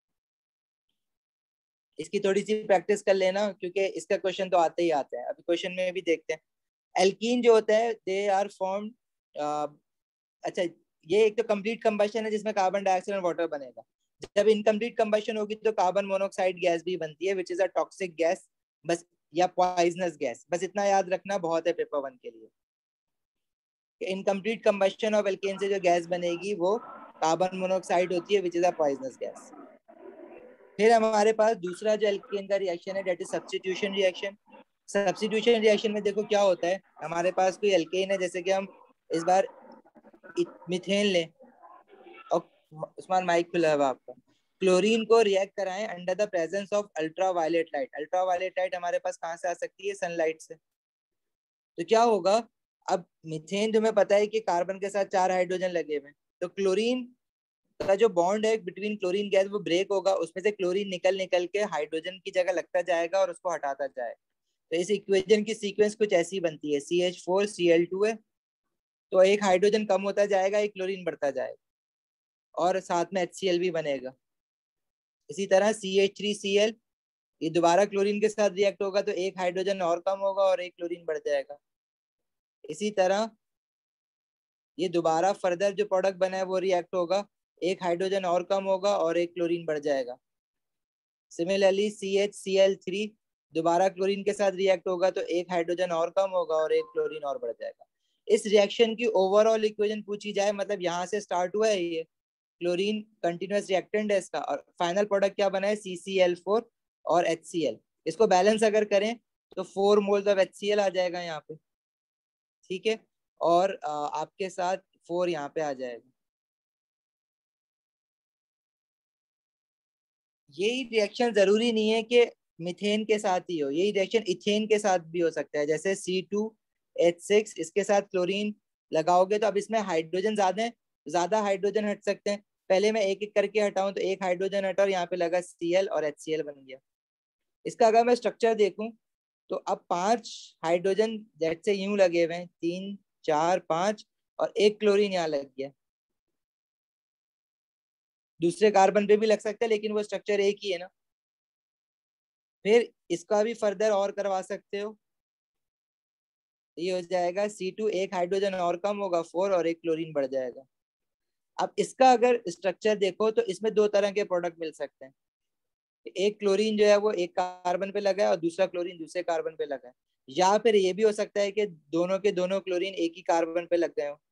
इसकी थोड़ी सी प्रैक्टिस कर लेना क्योंकि इसका क्वेश्चन तो आते ही आते हैं। अभी क्वेश्चन में भी देखते हैं। एल्कीन जो होता है दे आर फॉर्म्ड, अच्छा ये एक तो कंप्लीट कंबशन है जिसमें कार्बन डाइऑक्साइड और वाटर बनेगा। जब इनकम्प्लीट कंबशन होगी तो कार्बन मोनोऑक्साइड गैस भी बनती है, which is a toxic gas, बस, या पॉइजनस गैस, बस इतना याद रखना बहुत है पेपर वन के लिए। इनकम्प्लीट कंबशन ऑफ एल्केन से जो गैस बनेगी वो कार्बन मोनोऑक्साइड होती है, which is a poisonous gas. फिर हमारे पास दूसरा जो एल्केन का रिएक्शन है that is substitution reaction. Substitution reaction में देखो क्या होता है, हमारे पास कोई एल्केन है, जैसे कि हम इस बार मिथेन लें, और उस्मान माइक खुला हुआ आपका, क्लोरीन को रिएक्ट कराएं under the presence of ultraviolet light. Ultraviolet light हमारे पास कहाँ से आ सकती है, सनलाइट से। तो क्या होगा, अब मीथेन तुम्हें पता है कि कार्बन के साथ चार हाइड्रोजन लगे हुए हैं, तो क्लोरीन का जो बॉन्ड है बिटवीन क्लोरीन गैस वो ब्रेक होगा, उसमें से क्लोरीन निकल निकल के हाइड्रोजन की जगह लगता जाएगा और उसको हटाता जाएगा। तो इस इक्वेशन की सीक्वेंस कुछ ऐसी बनती है, C H four C L two है, तो एक हाइड्रोजन कम होता जाएगा, एक क्लोरीन बढ़ता जाएगा और साथ में एच सी एल भी बनेगा। इसी तरह C H three C L, ये दोबारा क्लोरीन के साथ रिएक्ट होगा तो एक हाइड्रोजन और कम होगा और एक क्लोरीन बढ़ जाएगा। इसी तरह ये दोबारा फर्दर जो प्रोडक्ट बना है वो रिएक्ट होगा, एक हाइड्रोजन और कम होगा और एक क्लोरीन बढ़ जाएगा। Similarly C H C L three दोबारा क्लोरीन के साथ रिएक्ट होगा तो एक हाइड्रोजन और कम होगा और एक क्लोरीन और बढ़ जाएगा। इस रिएक्शन की ओवरऑल इक्वेशन पूछी जाए, मतलब यहाँ से स्टार्ट हुआ है ये क्लोरीन कंटिन्यूअस रिएक्टेंट है इसका, और फाइनल प्रोडक्ट क्या बना है सी सी एल फोर और एच सी एल। इसको बैलेंस अगर करें तो four moles of H C L आ जाएगा यहाँ पे, ठीक है, और आ, आपके साथ फोर यहाँ पे आ जाएगा। यही रिएक्शन जरूरी नहीं है कि मीथेन के साथ ही हो, यही रिएक्शन इथेन के साथ भी हो सकता है। जैसे सी टू एच सिक्स, इसके साथ क्लोरीन लगाओगे तो अब इसमें हाइड्रोजन ज्यादा है, ज्यादा हाइड्रोजन हट सकते हैं। पहले मैं एक एक करके हटाऊं तो एक हाइड्रोजन हटा और यहाँ पे लगा सी एल और एच सी एल बन गया। इसका अगर मैं स्ट्रक्चर देखूं तो अब पांच हाइड्रोजन जैसे यूं लगे हुए हैं, तीन चार पांच, और एक क्लोरीन यहाँ लग गया। दूसरे कार्बन पे भी लग सकता है लेकिन वो स्ट्रक्चर एक ही है ना। फिर इसका भी फर्दर और करवा सकते हो, ये हो जाएगा सी टू, एक हाइड्रोजन और कम होगा फोर और एक क्लोरीन बढ़ जाएगा। अब इसका अगर स्ट्रक्चर देखो तो इसमें दो तरह के प्रोडक्ट मिल सकते हैं, एक क्लोरीन जो है वो एक कार्बन पे लगा है और दूसरा क्लोरीन दूसरे कार्बन पे लगा है, या फिर ये भी हो सकता है कि दोनों के दोनों क्लोरीन एक ही कार्बन पे लग गए हो।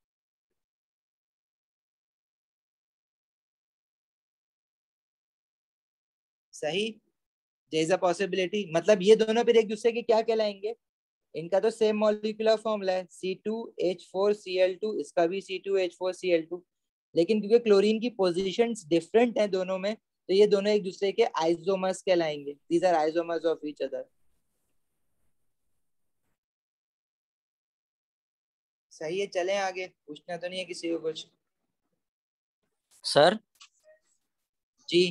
सही, देयर इज अ पॉसिबिलिटी, मतलब ये दोनों फिर एक दूसरे के क्या कहलाएंगे, इनका तो सेम मॉलिक्यूलर फॉर्मूला है C two H four C L two, इसका भी C two H four C L two, लेकिन क्योंकि क्लोरीन की पोजीशंस डिफरेंट हैं दोनों में, तो ये दोनों एक दूसरे के आइसोमर्स कहलाएंगे, these are isomers of each other. सही है, चलें आगे, पूछना तो नहीं है किसी को कुछ? Sir ji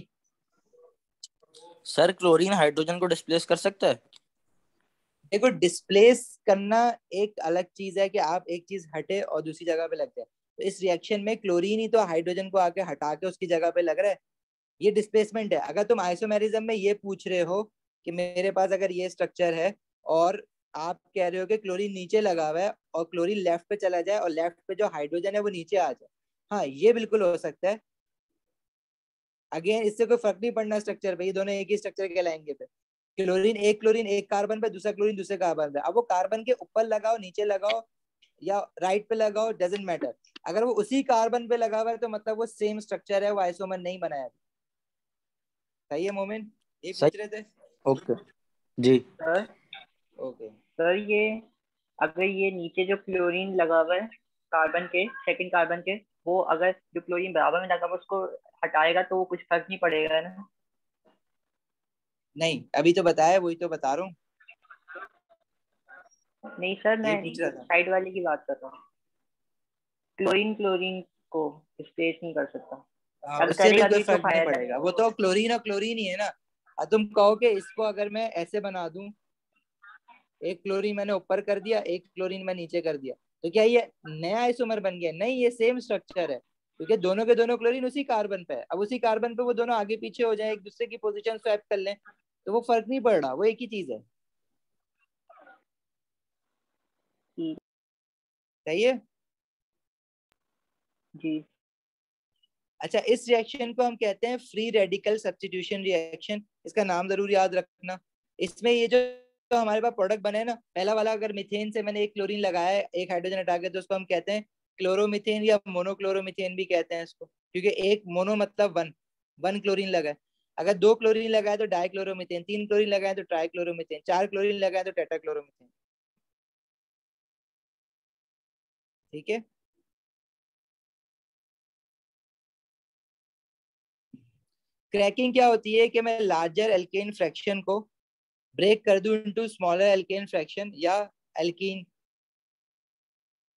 sir chlorine hydrogen को डिस्प्लेस कर सकता है? देखो, डिस्प्लेस करना एक अलग चीज है कि आप एक चीज हटे और दूसरी जगह पे लग जाए, तो इस रिएक्शन में क्लोरीन ही तो हाइड्रोजन को आके हटा के उसकी जगह पे लग रहा है, ये डिस्प्लेसमेंट है। अगर तुम आइसोमेरिज्म में ये पूछ रहे हो कि मेरे पास अगर ये स्ट्रक्चर है और आप कह रहे हो कि क्लोरीन नीचे लगा हुआ है और क्लोरीन लेफ्ट पे चला जाए और लेफ्ट पे जो हाइड्रोजन है वो नीचे आ जाए, हाँ ये बिल्कुल हो सकता है। अगेन इससे कोई फर्क नहीं पड़ना स्ट्रक्चर पे, ये दोनों एक ही स्ट्रक्चर कहलाएंगे पे। क्लोरीन एक क्लोरीन एक कार्बन पे, दूसरा क्लोरीन दूसरे कार्बन पे, अब वो कार्बन के ऊपर लगाओ नीचे लगाओ या राइट पे लगाओ, डजेंट मैटर, अगर वो उसी कार्बन पे लगा हुआ है तो मतलब वो सेम स्ट्रक्चर है, वो आइसोमर नहीं बनाया। सही है मोमिन, ये पूछ रहे थे? Okay ji sir okay. Sir ये अगर ये नीचे जो क्लोरीन लगा हुआ है कार्बन के सेकंड कार्बन के, वो अगर जो क्लोरीन बराबर में लगा हुआ है उसको हटाएगा तो कुछ फर्क नहीं पड़ेगा ना? नहीं अभी तो बताया, वही तो बता रहा हूँ, नहीं सर, मैं ये पूछ रहा था। साइड वाले की बात कर रहा हूँ। क्लोरीन क्लोरीन को स्पेस नहीं कर सकता, हाँ, अगर उससे भी करेगा कोई भी तो फर्क नहीं फायदा नहीं पड़ेगा, वो होगा। तो क्लोरीन और क्लोरीन ही है ना। अब तुम कहो कि इसको अगर मैं ऐसे बना दूं, एक क्लोरीन मैंने ऊपर कर दिया एक क्लोरीन मैं नीचे कर दिया, तो क्या ये नया आइसोमर बन गया? नहीं, ये सेम स्ट्रक्चर है, क्योंकि दोनों के दोनों क्लोरीन उसी कार्बन पे है। अब उसी कार्बन पे वो दोनों आगे पीछे हो जाए, एक दूसरे की पोजीशन स्वैप कर लें, तो वो फर्क नहीं पड़ रहा, वो एक ही चीज है। ठीक। सही है जी अच्छा, इस रिएक्शन को हम कहते हैं फ्री रेडिकल सब्स्टिट्यूशन रिएक्शन, इसका नाम जरूर याद रखना। इसमें ये जो तो हमारे पास प्रोडक्ट बने ना, पहला वाला अगर मीथेन से मैंने एक क्लोरीन लगाया है एक हाइड्रोजन हटा के, तो उसको हम कहते हैं क्लोरोमीथेन या मोनोक्लोरोमीथेन भी कहते हैं इसको, क्योंकि एक मोनो मतलब वन, वन क्लोरीन लगा है। अगर दो क्लोरीन लगाए तो डाइक्लोरोमीथेन, तीन क्लोरीन लगाए तो ट्राइक्लोरोमीथेन, चार क्लोरीन लगाए तो टेट्राक्लोरोमीथेन। ठीक है, क्रैकिंग क्या होती है कि मैं लार्जर एल्केन फ्रैक्शन को ब्रेक कर दूं इनटू स्मॉलर एल्केन फ्रैक्शन या एल्कीन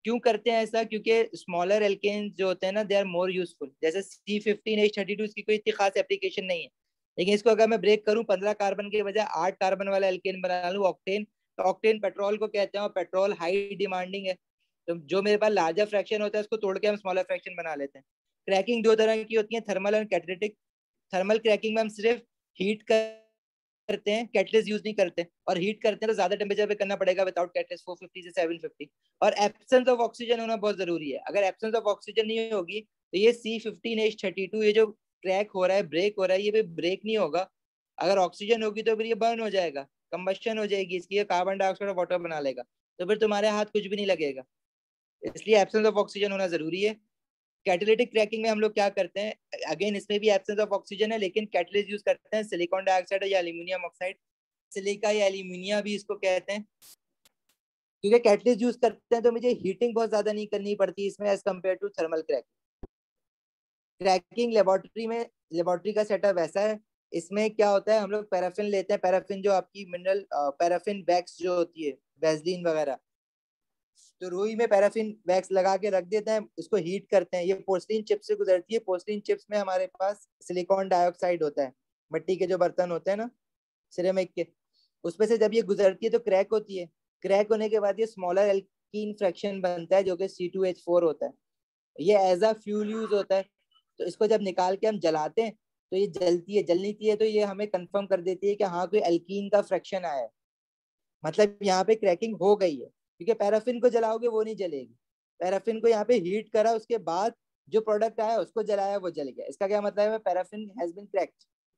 क्यों करते हैं ऐसा? क्योंकि स्मॉलर एल्केन जो होते हैं ना, दे आर मोर यूजफुल। जैसे C fifteen H thirty two, इसकी कोई इतनी खास एप्लीकेशन नहीं है, लेकिन इसको अगर मैं ब्रेक करूं, पंद्रह कार्बन के बजाय आठ कार्बन वाला एल्केन बना लूं, ऑक्टेन, तो ऑक्टेन पेट्रोल को कहते हैं और पेट्रोल हाई डिमांडिंग है, तो जो मेरे पास लार्जर फ्रैक्शन होता है उसको तोड़ के हम स्मॉलर फ्रैक्शन बना लेते हैं। क्रैकिंग दो तरह की होती है, थर्मल और कैटलिटिक। थर्मल क्रैकिंग में हम सिर्फ हीट करते हैं, कैटलिस्ट यूज नहीं करते, और हीट करते हैं तो ज्यादा टेम्परेचर पे करना पड़ेगा विदाउट कैटलिस्ट, फोर फिफ्टी से सेवन फिफ्टी। और एब्सेंस ऑफ ऑक्सीजन होना बहुत जरूरी है। अगर एब्सेंस ऑफ ऑक्सीजन नहीं होगी तो ये C fifteen H thirty two, ये जो क्रैक हो रहा है, ब्रेक हो रहा है, ये भी ब्रेक नहीं होगा। अगर ऑक्सीजन होगी तो फिर ये बर्न हो जाएगा, कंबशन हो जाएगी इसकी, ये कार्बन डाइऑक्साइड और वाटर बना लेगा, तो फिर तुम्हारे हाथ कुछ भी नहीं लगेगा। इसलिए एब्सेंस ऑफ ऑक्सीजन होना जरूरी है। कैटालिटिक क्रैकिंग में हम लोग क्या करते हैं, अगेन इसमें भी एब्सेंस ऑफ ऑक्सीजन है, लेकिन कैटलिस्ट यूज करते हैं सिलिकॉन डाइऑक्साइड या एल्यूमिनियम ऑक्साइड, सिलिका या एल्यूमिनिया भी इसको कहते हैं। क्योंकि कैटलिस्ट यूज करते हैं तो मुझे हीटिंग बहुत ज्यादा नहीं करनी पड़ती इसमें as compare to thermal cracking. Cracking laboratory में, लेबोरेटरी का सेटअप ऐसा है, इसमें क्या होता है, हम लोग पैराफिन लेते हैं, पैराफिन जो आपकी मिनरल पैराफिन वैक्स जो होती है, वैसलीन वगैरह, तो रुई में पैराफिन वैक्स लगा के रख देते हैं, इसको हीट करते हैं, ये पोर्सलिन चिप्स से गुजरती है। पोर्सलिन चिप्स में हमारे पास सिलिकॉन डाइऑक्साइड होता है, मिट्टी के जो बर्तन होते हैं ना सिरेमिक के, उसमें से जब ये गुजरती है तो क्रैक होती है। क्रैक होने के बाद ये स्मॉलर एल्कीन फ्रैक्शन बनता है जो कि सी टू एच फोर होता है, ये एज अ फ्यूल यूज होता है। तो इसको जब निकाल के हम जलाते हैं तो ये जलती है, जलनी थी है, तो ये हमें कंफर्म कर देती है कि हाँ कोई एल्कीन का फ्रैक्शन आया है, मतलब यहाँ पे क्रैकिंग हो गई है। क्योंकि पैराफिन को जलाओगे वो नहीं जलेगी, पैराफिन को यहाँ पे हीट करा, उसके बाद जो प्रोडक्ट आया उसको जलाया, वो जल गया। इसका क्या मतलब है, paraffin has been cracked.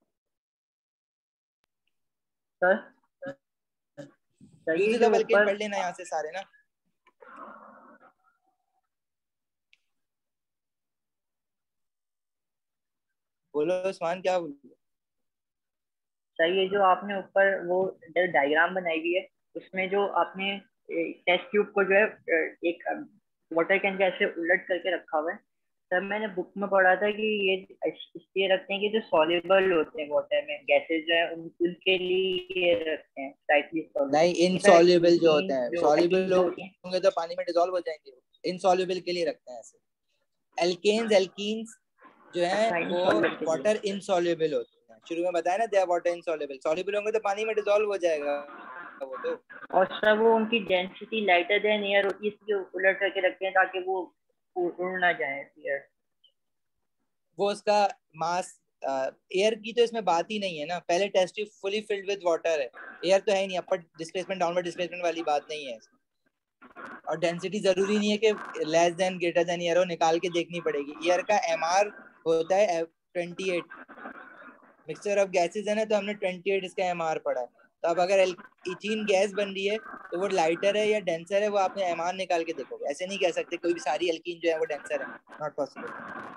Sir sir ये यूजेस जो ऑफ एल्केन ऊपर पढ़ लेना यहाँ से सारे ना। बोलो उस्मान, क्या बोलो? सर ये जो आपने ऊपर वो डायग्राम बनाई हुई है, उसमें जो आपने टेस्ट ट्यूब को जो है अ, एक वाटर कैन जैसे उलट करके रखा हुआ है, सर मैंने बुक में पढ़ा था कि ये इसलिए रखते हैं कि जो सॉल्युबल होते हैं वाटर में गैसेज जो है, उन, उनके लिए ये रखते हैं स्लाइटली नहीं, सॉल्युबल। इनसॉल्युबल जो होते हैं, जो सॉल्युबल जो होती है होंगे तो पानी में डिसॉल्व हो जाएंगे, इनसॉल्युबल के लिए रखते हैं ऐसे। एल्केन्स, एल्कीन्स जो है अच्छा वो इनसॉल्युबल के लिए। वाटर इनसॉल्युबल होते हैं, शुरू में बताया ना, they are water insoluble. Soluble होंगे तो पानी में डिसॉल्व हो जाएगा वो तो। और सर वो उनकी डेंसिटी लाइटर देन एयर होती है, इसलिए उलट करके रखते हैं ताकि वो उड़ उड़ ना जाए एयर। वो उसका मास, एयर की तो इसमें बात ही नहीं है ना, पहले test tube fully filled with water है, एयर तो है ही नहीं, अपर डिस्प्लेसमेंट डाउनवर्ड डिस्प्लेसमेंट वाली बात नहीं है इसमें। और डेंसिटी जरूरी नहीं है कि less than greater than air हो, निकाल के देखनी पड़ेगी। ईयर का एमआर होता है twenty eight, mixture of gases है ना, तो हमने ट्वेंटी एट इसका एमआर पढ़ा है। तो अब अगर इथीन गैस बन रही है तो वो लाइटर है या डेंसर है, वो आपने एमआर निकाल के देखोगे, ऐसे नहीं कह सकते कोई भी सारी एल्कीन जो है वो डेंसर है, नॉट पॉसिबल।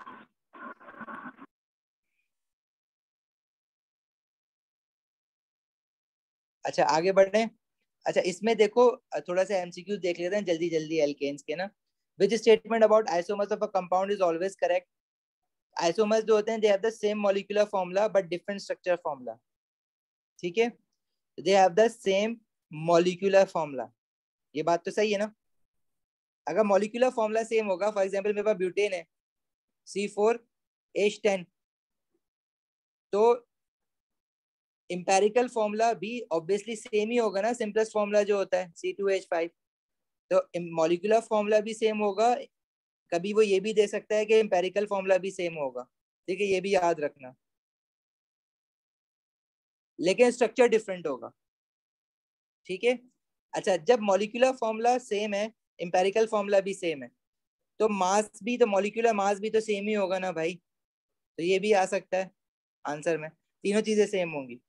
अच्छा आगे बढ़े। अच्छा इसमें देखो, थोड़ा सा एमसीक्यू देख लेते हैं जल्दी जल्दी एल्केन्स के ना। Which statement about isomers of a compound is always correct? Isomers जो होते हैं, they have the same molecular formula but different structure formula. ठीक है, they have the same molecular formula, ये बात तो सही है ना। अगर मॉलिक्यूलर फॉर्मूला सेम होगा, फॉर एग्जांपल मेरे पास ब्यूटेन है सी फोर एच टेन, तो इंपेरिकल फॉर्मूला भी ऑब्वियसली सेम ही होगा ना, सिंपलेस्ट फॉर्मूला जो होता है सी टू एच फाइव, तो मॉलिक्यूलर फॉर्मूला भी सेम होगा। कभी वो ये भी दे सकता है कि इंपेरिकल फॉर्मूला भी सेम होगा, ठीक है, ये भी याद रखना, लेकिन स्ट्रक्चर डिफरेंट होगा। ठीक है, अच्छा जब मॉलिक्यूलर फॉर्मूला सेम है, इंपेरिकल फॉर्मूला भी सेम है, तो मास भी, तो मॉलिक्यूलर मास भी तो सेम ही होगा ना भाई, तो ये भी आ सकता है आंसर में, तीनों चीजें सेम होंगी।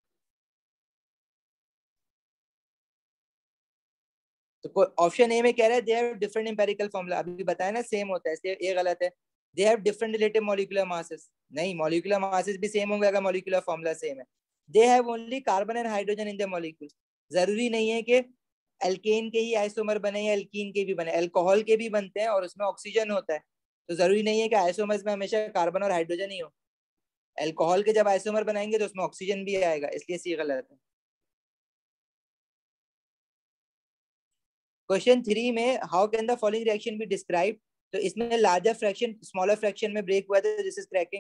तो ऑप्शन ए में कह रहा है they have different empirical formula, अभी बताया ना सेम होता है, इसलिए ये गलत है। They have different relative molecular masses, नहीं, मॉलिक्यूलर मासेस भी सेम होंगे अगर मॉलिक्यूलर फॉर्मूला सेम है। They have only carbon and hydrogen in the molecule, जरूरी नहीं है कि एल्केन के ही आइसोमर बने या एल्कीन के भी बने, अल्कोहल के भी बनते हैं और उसमें ऑक्सीजन होता है, तो जरूरी नहीं है कि आइसोमर्स में हमेशा कार्बन और हाइड्रोजन ही हो। अल्कोहल के जब आइसोमर बनाएंगे तो उसमें ऑक्सीजन भी आएगा, इसलिए सी गलत है। क्वेश्चन थ्री में how can the following reaction be describe, तो इसमें लार्जर फ्रैक्शन स्मॉलर फ्रैक्शन में ब्रेक हुआ था, दिस इज क्रैकिंग।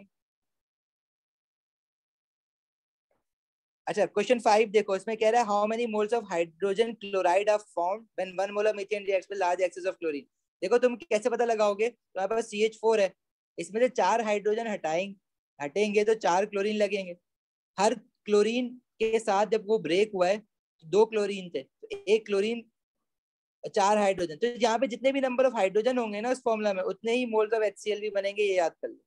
अच्छा क्वेश्चन फाइव देखो, इसमें कह रहा है how many moles of hydrogen chloride are formed when one mole of methane reacts with large excess of chlorine. देखो तुम कैसे पता लगाओगे, तुम्हारे पास सी एच फोर है, इसमें से चार हाइड्रोजन हटाएंगे हटेंगे तो चार क्लोरीन लगेंगे। हर क्लोरीन के साथ जब वो ब्रेक हुआ है तो दो क्लोरीन थे, तो एक क्लोरीन चार हाइड्रोजन, तो यहाँ पे जितने भी नंबर ऑफ हाइड्रोजन होंगे ना उस फॉर्मूला में उतने ही मोल्स ऑफ एचसीएल भी बनेंगे, ये याद कर लो।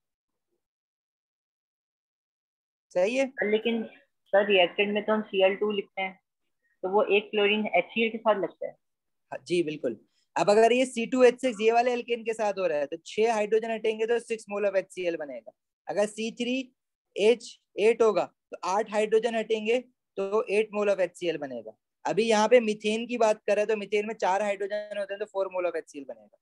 सही है। लेकिन सर रिएक्टेंट में तो हम सी एल टू लिखते हैं, तो वो एक क्लोरीन एच सी एल के साथ लगता है। हाँ, जी बिल्कुल। अब अगर ये सी टू एच सिक्स ये वाले एल्केन के साथ हो रहा है तो छह हाइड्रोजन हटेंगे तो सिक्स मोल ऑफ एचसीएल बनेगा। अगर सी थ्री एच एट होगा तो आठ हाइड्रोजन हटेंगे तो एट मोल ऑफ एचसीएल बनेगा। अभी यहाँ पे मीथेन की बात कर रहे हैं तो मीथेन में चार हाइड्रोजन होते हैं तो फोर मोल ऑफ एचसीएल बनेगा।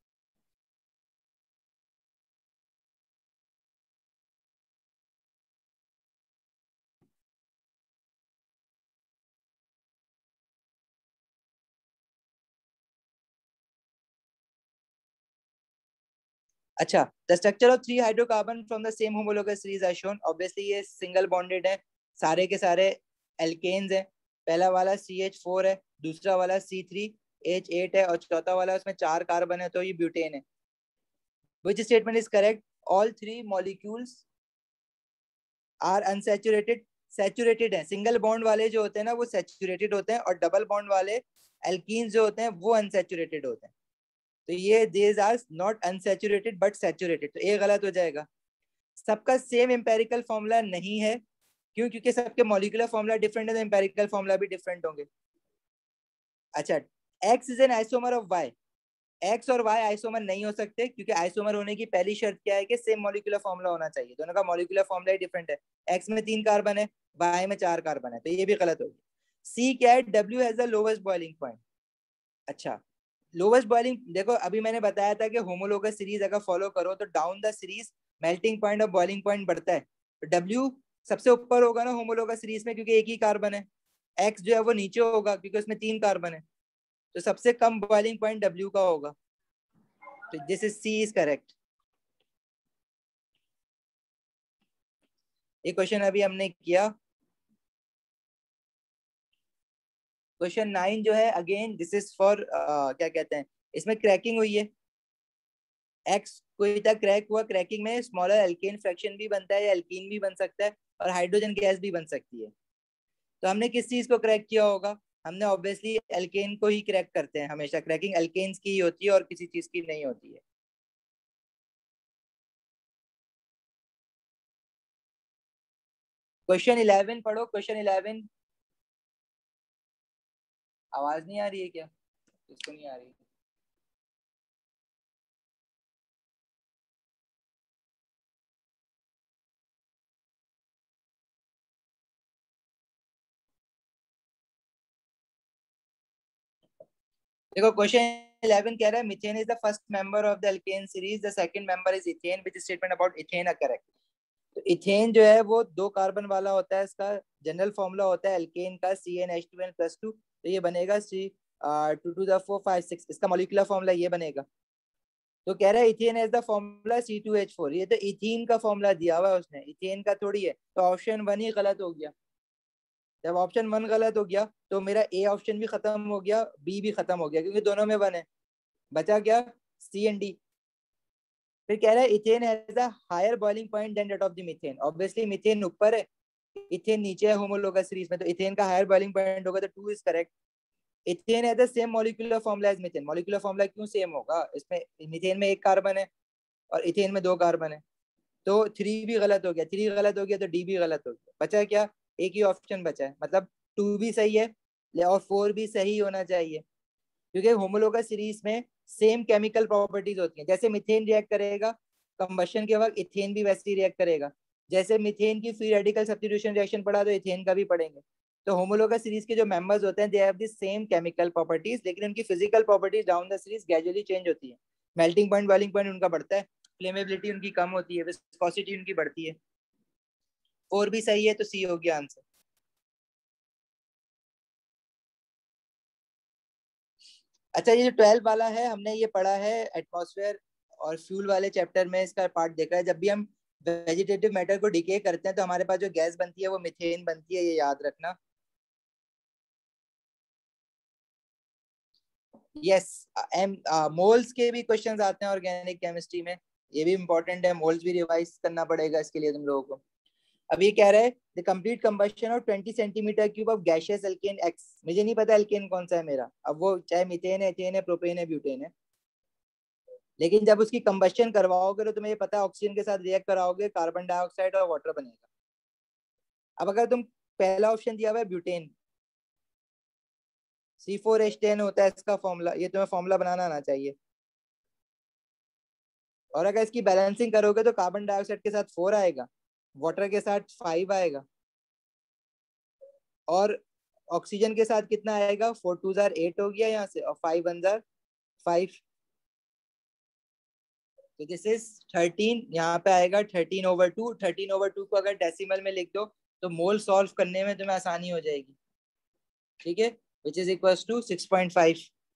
अच्छा, the structure of three hydrocarbon from the same homologous series are shown. Obviously ये सिंगल बॉन्डेड है, सारे के सारे एल्केन्स हैं। पहला वाला सी एच फोर है, दूसरा वाला सी थ्री एच एट है और चौथा वाला उसमें चार कार्बन है तो ये ब्यूटेन है। Which statement is correct? All three molecules are unsaturated. Saturated है, सिंगल बॉन्ड वाले जो होते हैं ना वो सैचुरेटेड होते हैं और डबल बॉन्ड वाले एल्कीन्स जो होते हैं वो अनसैचुरेटेड होते हैं। तो ये these are not unsaturated but saturated, तो ये गलत हो जाएगा। सबका सेम एम्पेरिकल फॉर्मूला नहीं है, क्यों? क्योंकि सबके मॉलिक्यूलर फॉर्मूला डिफरेंट है तो एम्पेरिकल फॉर्मूला भी डिफरेंट होंगे। अच्छा, X is an isomer of Y। X और वाई आइसोमर नहीं हो सकते क्योंकि आइसोमर होने की पहली शर्त क्या है कि सेम मॉलिक्यूलर फॉर्मूला होना चाहिए। दोनों का मॉलिक्यूलर फॉर्मूला ही डिफरेंट है, एक्स में तीन कार्बन है वाई में चार कार्बन है, तो ये भी गलत होगी। सी क्या है? W has the lowest boiling point. अच्छा, लोवेस्ट बॉइलिंग देखो अभी मैंने बताया था कि होमोलोगस सीरीज अगर फॉलो करो तो down the series melting point और बॉइलिंग पॉइंट बढ़ता है। तो डब्ल्यू सबसे ऊपर होगा ना होमोलोगस सीरीज में क्योंकि एक ही कार्बन है। एक्स जो है वो नीचे होगा क्योंकि उसमें तीन कार्बन है, तो सबसे कम बॉइलिंग पॉइंट डब्ल्यू का होगा। तो this is C is correct. ये क्वेश्चन अभी हमने किया। क्वेश्चन नाइन जो है अगेन दिस इज फॉर क्या कहते हैं, इसमें क्रैकिंग हुई है। एक्स कोई तक क्रैक हुआ, क्रैकिंग में स्मॉलर एल्केन फ्रैक्शन भी बनता है, एल्कीन भी बन सकता है और हाइड्रोजन गैस भी बन सकती है। तो हमने किस चीज को क्रैक किया होगा? हमने ऑब्वियसली एल्केन को ही क्रैक करते हैं, हमेशा क्रैकिंग एल्केन्स की ही होती है और किसी चीज की नहीं होती है। क्वेश्चन इलेवन पढ़ो। क्वेश्चन इलेवन, आवाज नहीं आ रही है क्या? किसको नहीं आ रही? देखो क्वेश्चन इलेवन कह रहा है methane is the first member of the alkane series, the second member is ethane, which statement about ethane are correct. तो इथेन जो है वो दो कार्बन वाला होता है, इसका जनरल फॉर्मूला होता है एल्केन का C N H two N plus two, तो ये बनेगा C two two the four five six, इसका मॉलिक्यूलर फॉर्मूला ये बनेगा। तो कह रहा है ethane has the formula C two H four, ये तो इथीन का फॉर्मूला दिया हुआ है उसने, इथेन का थोड़ी है, तो ऑप्शन वन ही गलत हो गया। जब ऑप्शन वन गलत हो गया तो मेरा ए ऑप्शन भी खत्म हो गया, बी भी खत्म हो गया क्योंकि दोनों में वन है, बचा क्या? C and D. फिर कह रहा है ethane has a higher boiling point than that of the methane. Obviously methane ऊपर है, इथेन नीचे है होमोलोगस सीरीज में, तो इथेन का हायर बॉइलिंग पॉइंट होगा, तो two is correct. Ethane has the same molecular formula as methane. Molecular formula क्यों सेम होगा? इसमें मीथेन में एक कार्बन है और इथेन में दो कार्बन है, तो थ्री भी गलत हो गया, थ्री गलत हो गया तो डी भी गलत हो गया। बचा क्या? एक ही ऑप्शन बचा है, मतलब टू भी सही है और फोर भी सही होना चाहिए क्योंकि होमोलोगस सीरीज में सेम केमिकल प्रॉपर्टीज होती हैं। जैसे मीथेन रिएक्ट करेगा कंबशन के वक्त, इथेन भी वैसे ही रिएक्ट करेगा। जैसे मीथेन की फ्री रेडिकल सब्स्टिट्यूशन रिएक्शन पढ़ा तो इथेन का भी पढ़ेंगे। तो होमोलोगस सीरीज के जो मेंबर्स होते हैं they have the same chemical properties, लेकिन उनकी physical properties down the series gradually change होती है। मेल्टिंग पॉइंट बॉइलिंग पॉइंट उनका बढ़ता है, फ्लेमेबिलिटी उनकी कम होती है, विस्कोसिटी उनकी बढ़ती है। फोर भी सही है तो सी हो गया आंसर। अच्छा, ये जो ट्वेल्व वाला है हमने ये पढ़ा है एटमॉस्फेयर और फ्यूल वाले चैप्टर में, इसका पार्ट देखा है। जब भी हम वेजिटेटिव मैटर को डिके करते हैं तो हमारे पास जो गैस बनती है वो मीथेन बनती है, ये याद रखना। यस, एम मोल्स के भी क्वेश्चंस आते हैं ऑर्गेनिक केमिस्ट्री में, ये भी इंपॉर्टेंट है। मोल्स भी रिवाइज करना पड़ेगा इसके लिए तुम लोगों को। अब ये कह रहा है the complete combustion of twenty centimetre cube of gaseous alkane X. मुझे नहीं पता एल्केन कौन सा है मेरा, अब वो चाहे मीथेन है, एथेन है, प्रोपेन है, ब्यूटेन है, लेकिन जब उसकी कंबशन करवाओगे तो तुम्हें ये पता है ऑक्सीजन के साथ रिएक्ट कराओगे, कार्बन डाइऑक्साइड और वाटर बनेगा। अब अगर तुम पहला ऑप्शन दिया हुआ है butane, C four H ten होता है इसका फॉर्मूला, ये तुम्हें फॉर्मूला बनाना आना चाहिए। और अगर इसकी बैलेंसिंग करोगे तो कार्बन डाइऑक्साइड के साथ फोर आएगा, वाटर के साथ फाइव आएगा, और ऑक्सीजन के साथ कितना आएगा, फोर टू जार एट हो गया यहाँ से, और फाइव वन जार फाइव, तो दिस इज थर्टीन। यहाँ पे आएगा thirteen over two. Thirteen over two को अगर डेसिमल में लिख दो तो मोल सॉल्व करने में तुम्हें आसानी हो जाएगी, ठीक है, which is equal to six point five.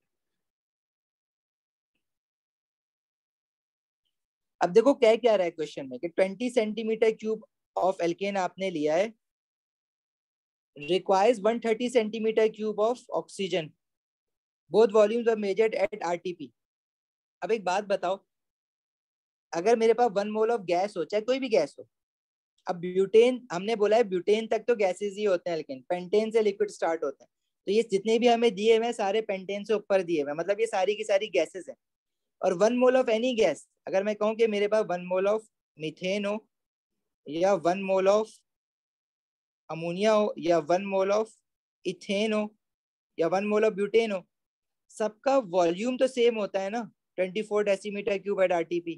अब देखो क्या क्या रहा है क्वेश्चन में कि twenty centimetre cube of alkane आपने लिया है, requires one hundred thirty centimeter cube of oxygen, both volumes are measured at R T P। अब एक बात बताओ, अगर मेरे पास वन मोल ऑफ गैस हो, चाहे कोई भी गैस हो, अब ब्यूटेन हमने बोला है ब्यूटेन तक तो गैसेज ही होते हैं, लेकिन पेंटेन से लिक्विड स्टार्ट होते हैं, तो ये जितने भी हमें दिए हुए सारे पेंटेन से ऊपर दिए हुए, मतलब ये सारी की सारी गैसेज हैं। और one mole of any gas, अगर मैं कहूँ कि मेरे पास वन मोल ऑफ मीथेन हो, या वन मोल ऑफ अमोनिया हो, या वन मोल ऑफ इथेन हो, या वन मोल ऑफ ब्यूटेन हो, सबका वॉल्यूम तो सेम होता है ना, twenty four decimetre cube at RTP,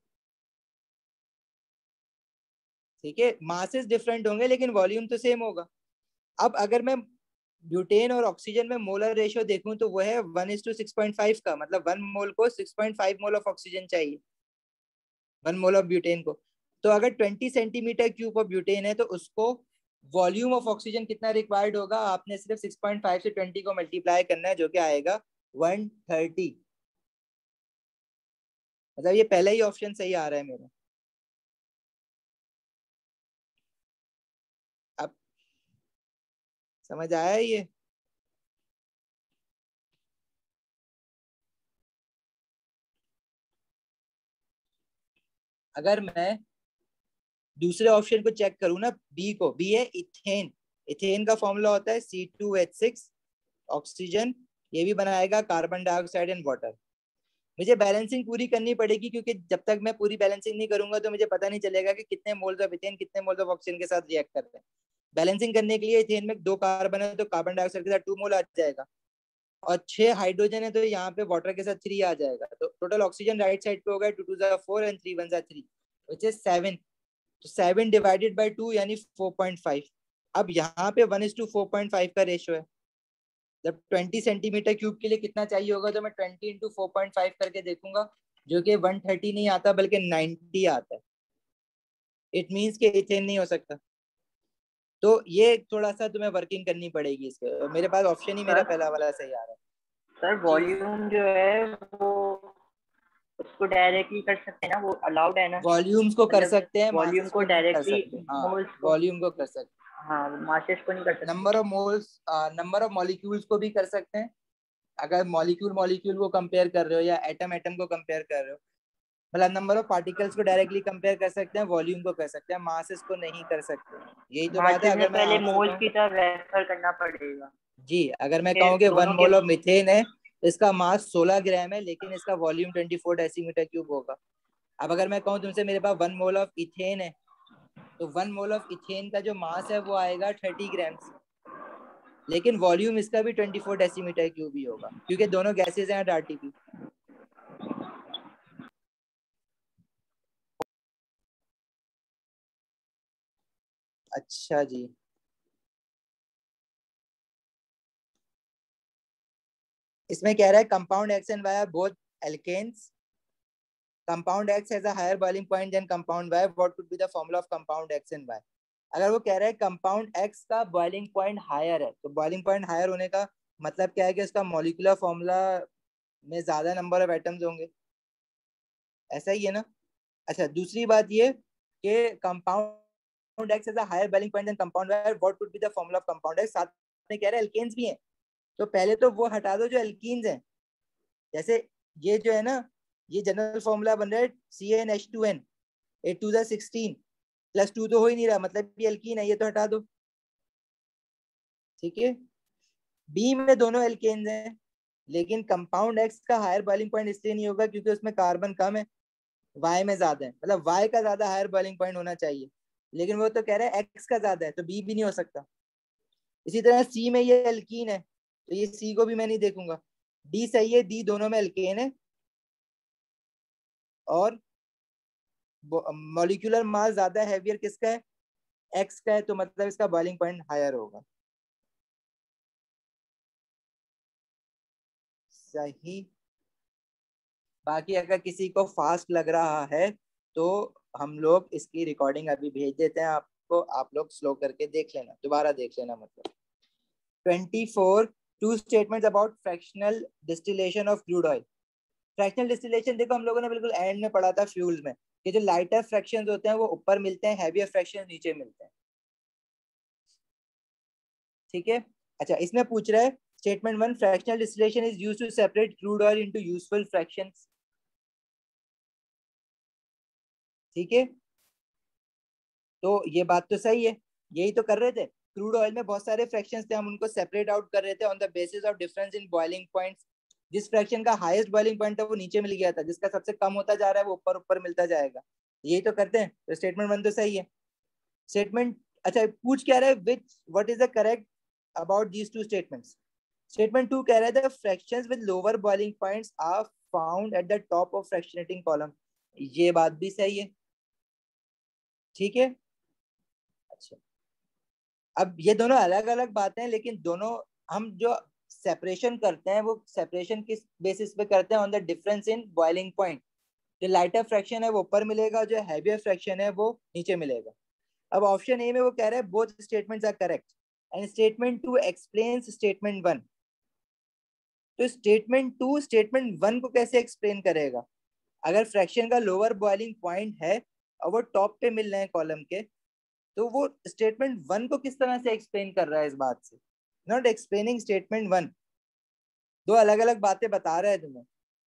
ठीक है। मासेस डिफरेंट होंगे लेकिन वॉल्यूम तो सेम होगा। अब अगर मैं ब्यूटेन और ऑक्सीजन में मोलर रेशियो देखूं तो वो है one is to six point five का, मतलब वन मोल को six point five mole of oxygen चाहिए वन मोल ऑफ ब्यूटेन को। तो अगर twenty centimetre cube of butane है तो उसको वॉल्यूम ऑफ ऑक्सीजन कितना रिक्वायर्ड होगा, आपने सिर्फ सिक्स पॉइंट फाइव से ट्वेंटी को मल्टीप्लाई करना है, जो कि आएगा वन थर्टी। मतलब ये पहला ही ऑप्शन सही आ रहा है मेरा। अब समझ आया ये? अगर मैं दूसरे ऑप्शन को चेक करूँ ना, बी को, बी है इथेन। इथेन का फॉर्मूला होता है C two H six, oxygen, ये भी बनाएगा कार्बन डाइऑक्साइड एंड वाटर। मुझे बैलेंसिंग पूरी करनी पड़ेगी, क्योंकि जब तक मैं पूरी बैलेंसिंग नहीं करूंगा तो मुझे पता नहीं चलेगा कि कितने मोल्स ऑफ इथेन कितने मोल्स ऑफ ऑक्सीजन के साथ रिएक्ट कर रहे हैं। बैलेंसिंग करने के लिए इथेन में दो कार्बन है तो कार्बन डाइऑक्साइड के साथ टू मोल आ जाएगा, और छह हाइड्रोजन है तो यहाँ पे वाटर के साथ थ्री आ जाएगा, तो टोटल ऑक्सीजन राइट साइड पे होगा टू टू जा फोर एंड थ्री वन जा थ्री, विच इज सेवन। तो सेवन डिवाइडेड बाई टू यानी फोर पॉइंट फाइव। अब यहाँ पे one is to four point five का रेशियो है। जब ट्वेंटी सेंटीमीटर क्यूब के लिए कितना चाहिए होगा तो मैं twenty into four point five करके देखूंगा, जो कि वन थर्टी नहीं आता बल्कि नाइन्टी आता है। इट मीन्स के इथेन नहीं हो सकता। तो ये थोड़ा सा तुम्हें वर्किंग करनी पड़ेगी इसके। मेरे पास ऑप्शन ही मेरा पहला वाला सही आ रहा है। सर वॉल्यूम जो है वो उसको डायरेक्टली कर सकते हैं ना, वो अलाउड है ना? वॉल्यूम्स को कर मतलब सकते हैं, वॉल्यूम मासेस को को नहीं कर डायरेक्टली सकते। हाँ, मोल्स को, वॉल्यूम को कर सकते हैं। हाँ मासेस को नहीं कर सकते। Number of moles, number of molecules को भी कर सकते हैं। अगर मॉलिक्यूल मॉलिक्यूल को कंपेयर कर रहे हो या एटम एटम को कंपेयर कर रहे हो, मतलब नंबर ऑफ पार्टिकल्स को डायरेक्टली कंपेयर कर सकते हैं, वॉल्यूम को कर सकते हैं, मासेस को नहीं कर सकते। यही तो बात है। मासेस में अगर मैं पहले आपसे मोल्स कहूँ, की तरफ रेफर करना पड़ेगा। जी, अगर मैं फिर कहूँ कि वन दोनों के मोल ऑफ मीथेन है तो इसका मास सोलह ग्राम है, लेकिन इसका volume twenty four decimetre cube होगा। अब अगर मैं कहूँ तुमसे मेरे पास वन मोल ऑफ इथेन है, तो वन मोल ऑफ इथेन का जो मास है वो आएगा थर्टी ग्राम, लेकिन वॉल्यूम इसका भी ट्वेंटी फोर डेसीमीटर क्यूब ही होगा, क्योंकि दोनों गैसेज हैं आरटीपी। अच्छा जी, इसमें कह रहा है compound X and Y are both alkanes, compound X has a higher boiling point than compound Y, what could be the formula of compound X and Y. अगर वो कह रहा है कंपाउंड एक्स का बॉइलिंग पॉइंट हायर है, तो boiling point higher होने का मतलब क्या है कि उसका मॉलिक्यूलर फॉर्मूला में ज्यादा नंबर ऑफ एटम्स होंगे, ऐसा ही है ना। अच्छा, दूसरी बात ये कि compound X is a higher boiling point than compound Y, what would be the formula of compound X. साथ में कह रहे हैं एल्केन्स भी हैं, तो पहले तो वो हटा दो जो एल्कीन्स हैं। जैसे ये जो है ना, ये जनरल फॉर्मूला बन रहा है C N H two n, eight two sixteen, plus two तो हो ही नहीं रहा, मतलब ये एल्कीन है, ये तो हटा दो, ठीक है। बी में दोनों एल्केन्स हैं, लेकिन कंपाउंड एक्स का हायर बॉइलिंग पॉइंट इसलिए नहीं होगा क्योंकि उसमें कार्बन कम है, वाई में ज्यादा है, मतलब वाई का ज्यादा हायर बॉइलिंग पॉइंट होना चाहिए, लेकिन वो तो कह रहा है एक्स का ज्यादा है, तो बी भी नहीं हो सकता। इसी तरह सी में ये एल्कीन है, तो ये सी को भी मैं नहीं देखूंगा। डी सही है, डी दोनों में एल्केन है, और मॉलिक्यूलर मास ज्यादा हैवियर किसका है, एक्स का है, तो मतलब इसका बॉइलिंग पॉइंट हायर होगा। सही। बाकी अगर किसी को फास्ट लग रहा है तो हम लोग इसकी रिकॉर्डिंग अभी भेज देते हैं आपको, आप लोग स्लो करके देख लेना, दोबारा देख लेना। मतलब twenty four two statements about fractional distillation of crude oil. Fractional distillation देखो हम लोगों ने बिल्कुल एंड में पढ़ा था फ्यूल्स में, कि जो लाइटर फ्रैक्शंस होते हैं वो ऊपर मिलते हैं, हैवियर फ्रैक्शंस नीचे मिलते हैं, ठीक है। अच्छा, इसमें पूछ रहा है statement one, fractional distillation is used to separate crude oil into useful fractions, ठीक है। तो ये बात तो सही है, यही तो कर रहे थे, क्रूड ऑयल में बहुत सारे फ्रैक्शंस थे, हम उनको सेपरेट आउट कर रहे थे on the basis of difference in boiling points. जिस फ्रैक्शन का हाईएस्ट बॉइलिंग पॉइंट है वो नीचे मिल गया था, जिसका सबसे कम होता जा रहा है वो ऊपर ऊपर मिलता जाएगा, यही तो करते हैं। तो स्टेटमेंट वन तो सही है। स्टेटमेंट, अच्छा पूछ क्या रहा है, which what is the correct about these two statements. Statement two कह रहा है the fractions with lower boiling points are found at the top of fractionating column, ये बात भी सही है, ठीक है। अच्छा, अब ये दोनों अलग अलग बातें हैं, लेकिन दोनों हम जो सेपरेशन करते हैं वो सेपरेशन किस बेसिस पे करते हैं, on the difference in boiling point. जो लाइटर फ्रैक्शन है वो ऊपर मिलेगा, जो हैवियर फ्रैक्शन है वो नीचे मिलेगा। अब ऑप्शन ए में वो कह रहा है both statements are correct and statement two explains statement one. तो स्टेटमेंट टू स्टेटमेंट वन को कैसे एक्सप्लेन करेगा? अगर फ्रैक्शन का लोअर बॉइलिंग पॉइंट है और वो टॉप पे मिल रहे हैं कॉलम के, तो वो स्टेटमेंट वन को किस तरह से एक्सप्लेन कर रहा है इस बात से? नॉट एक्सप्लेनिंग स्टेटमेंट वन, दो अलग अलग बातें बता रहा है तुम्हें।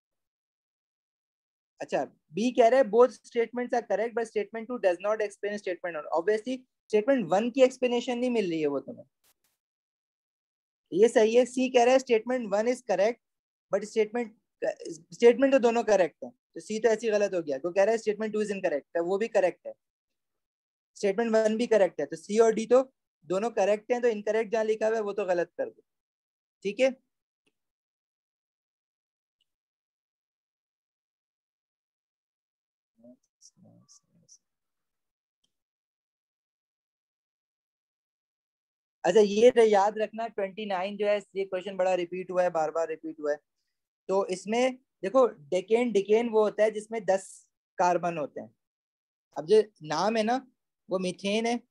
अच्छा, बी कह रहा है both statements are correct but statement two does not explain statement one. Obviously statement one की एक्सप्लेनेशन नहीं मिल रही है वो तुम्हें, ये सही है। सी कह रहा है statement one is correct but statement statement तो दोनों करेक्ट है, तो सी तो ऐसी गलत हो गया। तो कह रहा है स्टेटमेंट टू इज इनकरेक्ट, वो भी करेक्ट है, स्टेटमेंट वन भी करेक्ट है, तो सी और डी तो दोनों करेक्ट हैं, तो इनकरेक्ट जहां लिखा हुआ है वो तो गलत कर दो, ठीक है। अच्छा, ये याद रखना ट्वेंटी नाइन जो है, ये क्वेश्चन बड़ा रिपीट हुआ है, बार बार रिपीट हुआ है। तो इसमें देखो डेकेन डिकेन वो होता है जिसमें दस कार्बन होते हैं। अब जो नाम है ना, वो मीथेन है,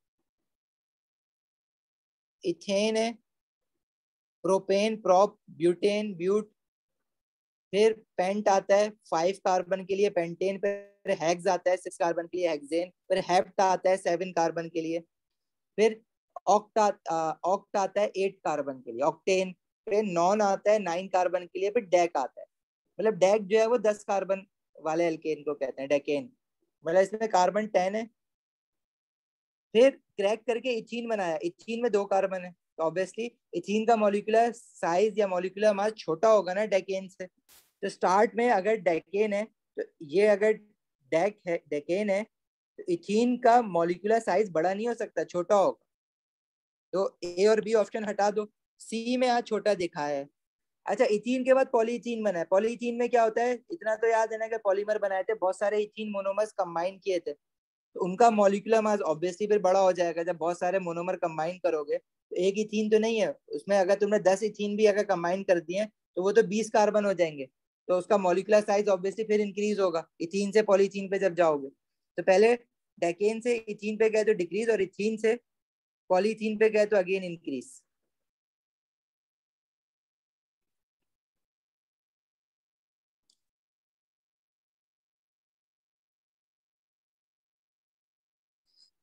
इथेन है, प्रोपेन प्रोप, ब्यूटेन ब्यूट, फिर पेंट आता है फाइव कार्बन के लिए पेंटेन, फिर हेक्स आता है सिक्स कार्बन के लिए हेक्सेन, फिर हेप्ट आता है सेवन कार्बन के लिए, फिर ऑक्ट ऑक्ट आता है एट कार्बन के लिए ऑक्टेन, फिर नॉन आता है नाइन कार्बन के लिए, फिर डेक आता है। मतलब डेक जो है वो दस कार्बन वाले एल्केन को कहते हैं डेकेन, मतलब इसमें कार्बन टेन है। फिर क्रैक करके इथीन बनाया, इथीन में दो कार्बन है, तो ऑब्वियसली इथीन का मॉलिक्यूलर साइज या मॉलिक्यूलर मास छोटा होगा ना डेकेन से। तो स्टार्ट में अगर डेकेन है, तो ये अगर डेक है डेकेन है, तो इथीन का मॉलिक्यूलर साइज बड़ा नहीं हो सकता, छोटा होगा। तो ए और बी ऑप्शन हटा दो, सी में आज छोटा दिखा है। अच्छा, इथीन के बाद पॉलीथीन बना है। पॉलीथीन में क्या होता है, इतना तो याद है ना कि पॉलीमर बनाए थे, बहुत सारे इथीन मोनोमर्स कंबाइन किए थे, तो उनका मॉलिक्यूलर मास ऑब्वियसली फिर बड़ा हो जाएगा। जब बहुत सारे मोनोमर कंबाइन करोगे तो एक इथीन तो नहीं है उसमें, अगर तुमने दस इथीन भी अगर कंबाइन कर दिए तो वो तो बीस कार्बन हो जाएंगे, तो उसका मॉलिक्यूलर साइज ऑब्वियसली फिर इंक्रीज होगा इथीन से पॉलीथीन पे जब जाओगे। तो पहले डेकेन से इथीन पे गए तो डिक्रीज, और इथीन से पॉलीथीन पे गए तो अगेन इंक्रीज।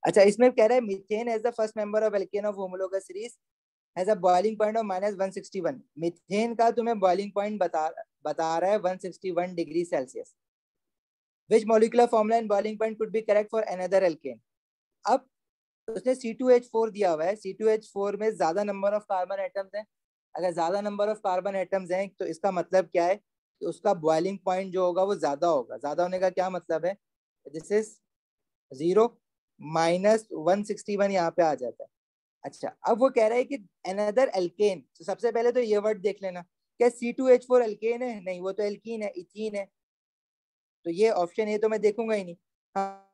अच्छा, इसमें कह रहा है methane as the first member of alkane of homologous series has a boiling point of minus one sixty one. Methane का तुम्हें बॉइलिंग पॉइंट बता बता रहा है one sixty one degree Celsius. Which molecular formula and boiling point could be correct for another alkane? अब उसने सी two H four दिया हुआ है, सी टू एच फोर में ज्यादा नंबर ऑफ कार्बन एटम्स हैं। अगर ज्यादा नंबर ऑफ कार्बन एटम्स हैं तो इसका मतलब क्या है कि उसका बॉइलिंग पॉइंट जो होगा वो ज्यादा होगा। ज्यादा होने का क्या मतलब है, this is zero minus one sixty one यहाँ पे आ जाता है। अच्छा, अब वो कह रहा है कि अनदर एल्केन, तो सबसे पहले तो ये वर्ड देख लेना, क्या C two H four alkane है? नहीं, वो तो एल्कीन है, इथीन है, तो ये ऑप्शन ए तो मैं देखूंगा ही नहीं। हाँ,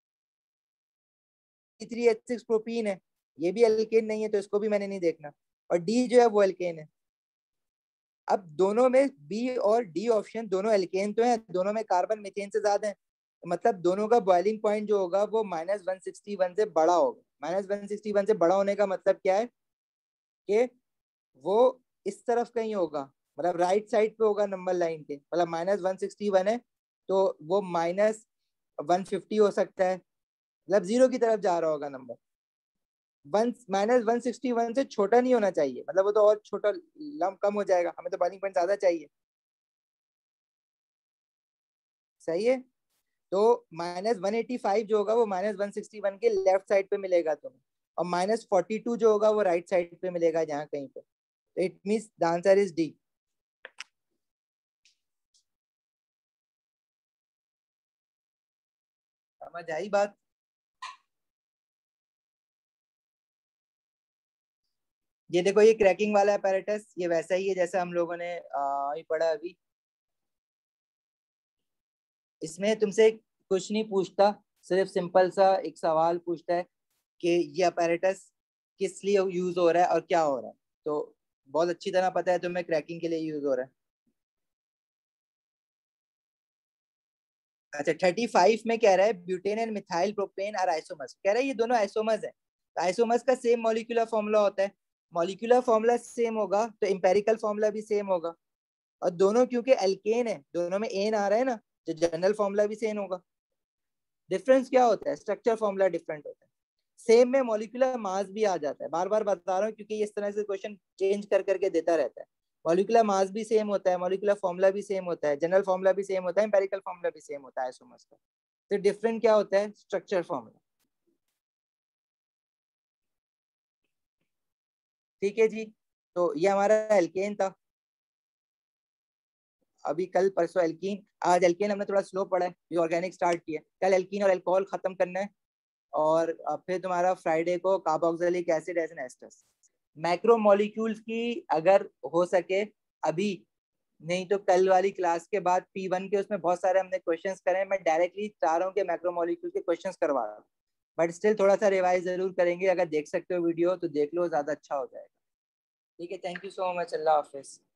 थ्री एच सिक्स प्रोपीन है, ये भी एल्केन नहीं है, तो इसको भी मैंने नहीं देखना। और डी जो है वो एल्केन है। अब दोनों में बी और डी ऑप्शन दोनों एल्केन तो है, दोनों में कार्बन मीथेन से ज्यादा है, तो मतलब दोनों का बॉइलिंग पॉइंट जो होगा वो माइनस वन सिक्सटी वन से बड़ा होगा। माइनस वन सिक्सटी वन से बड़ा होने का मतलब क्या है कि वो इस तरफ कहीं होगा, मतलब राइट साइड पे होगा नंबर लाइन के। मतलब माइनस वन सिक्सटी वन है तो वो माइनस वन फिफ्टी हो सकता है, मतलब जीरो की तरफ जा रहा होगा number. One minus one sixty one से छोटा नहीं होना चाहिए, मतलब वो तो और छोटा लम कम हो जाएगा, हमें तो बॉइलिंग पॉइंट ज्यादा चाहिए। सही है, तो माइनस वन एटी फाइव जो होगा वो माइनस वन सिक्सटी वन के लेफ्ट साइड पे मिलेगा तुम्हें, और माइनस फोर्टी टू जो होगा वो राइट साइड पे मिलेगा जहाँ कहीं पे। तो it means the answer is D. समझ आई बात? ये देखो, ये क्रैकिंग वाला apparatus ये वैसा ही है जैसा हम लोगों ने आ, ही पढ़ा अभी। इसमें तुमसे कुछ नहीं पूछता, सिर्फ सिंपल सा एक सवाल पूछता है कि ये apparatus किस लिए यूज हो रहा है और क्या हो रहा है। तो बहुत अच्छी तरह पता है तुम्हें क्रैकिंग के लिए यूज हो रहा है। अच्छा, थर्टी फाइव में कह रहा है butane and methyl propane are isomers. कह रहा है ये दोनों आइसोमर्स है, तो आइसोमर्स का सेम मॉलिक्यूलर फॉर्मूला होता है। मॉलिक्यूलर फॉर्मूला सेम होगा तो इंपेरिकल फॉर्मूला भी सेम होगा। और दोनों क्योंकि एल्केन है, दोनों में एन आ रहा है ना, तो जनरल फॉर्मूला भी सेम होगा। डिफरेंस क्या होता है, स्ट्रक्चर फॉर्मूला डिफरेंट होता है। सेम में मॉलिक्यूलर मास भी आ जाता है, बार बार बता रहा हूँ क्योंकि इस तरह से क्वेश्चन चेंज कर करके देता रहता है। मॉलिक्यूलर मास भी सेम होता है, मॉलिक्यूलर फॉर्मूला भी सेम होता है, जनरल फॉर्मूला भी सेम होता है, एम्पेरिकल फॉर्मूला भी सेम होता है आइसोमर्स का। तो डिफरेंट क्या होता है, स्ट्रक्चर फॉर्मूला। ठीक है जी, तो ये हमारा एल्केन था। अभी कल परसों एल्कीन, आज एल्केन हमने थोड़ा स्लो पढ़ा है, ये ऑर्गेनिक स्टार्ट किया। कल एल्कीन और अल्कोहल खत्म करना है, और फिर तुम्हारा फ्राइडे को carboxylic acid as an esters. Macro molecules की अगर हो सके अभी, नहीं तो कल वाली क्लास के बाद पी वन के उसमें बहुत सारे हमने क्वेश्चंस करे। मैं डायरेक्टली चाह रहा हूँ कि मैक्रो मॉलिक्यूल के क्वेश्चंस करवा रहा हूँ, बट स्टिल थोड़ा सा रिवाइज जरूर करेंगे। अगर देख सकते हो वीडियो तो देख लो, ज्यादा अच्छा हो जाएगा। ठीक है, थैंक यू सो मच, अल्लाह हाफिज।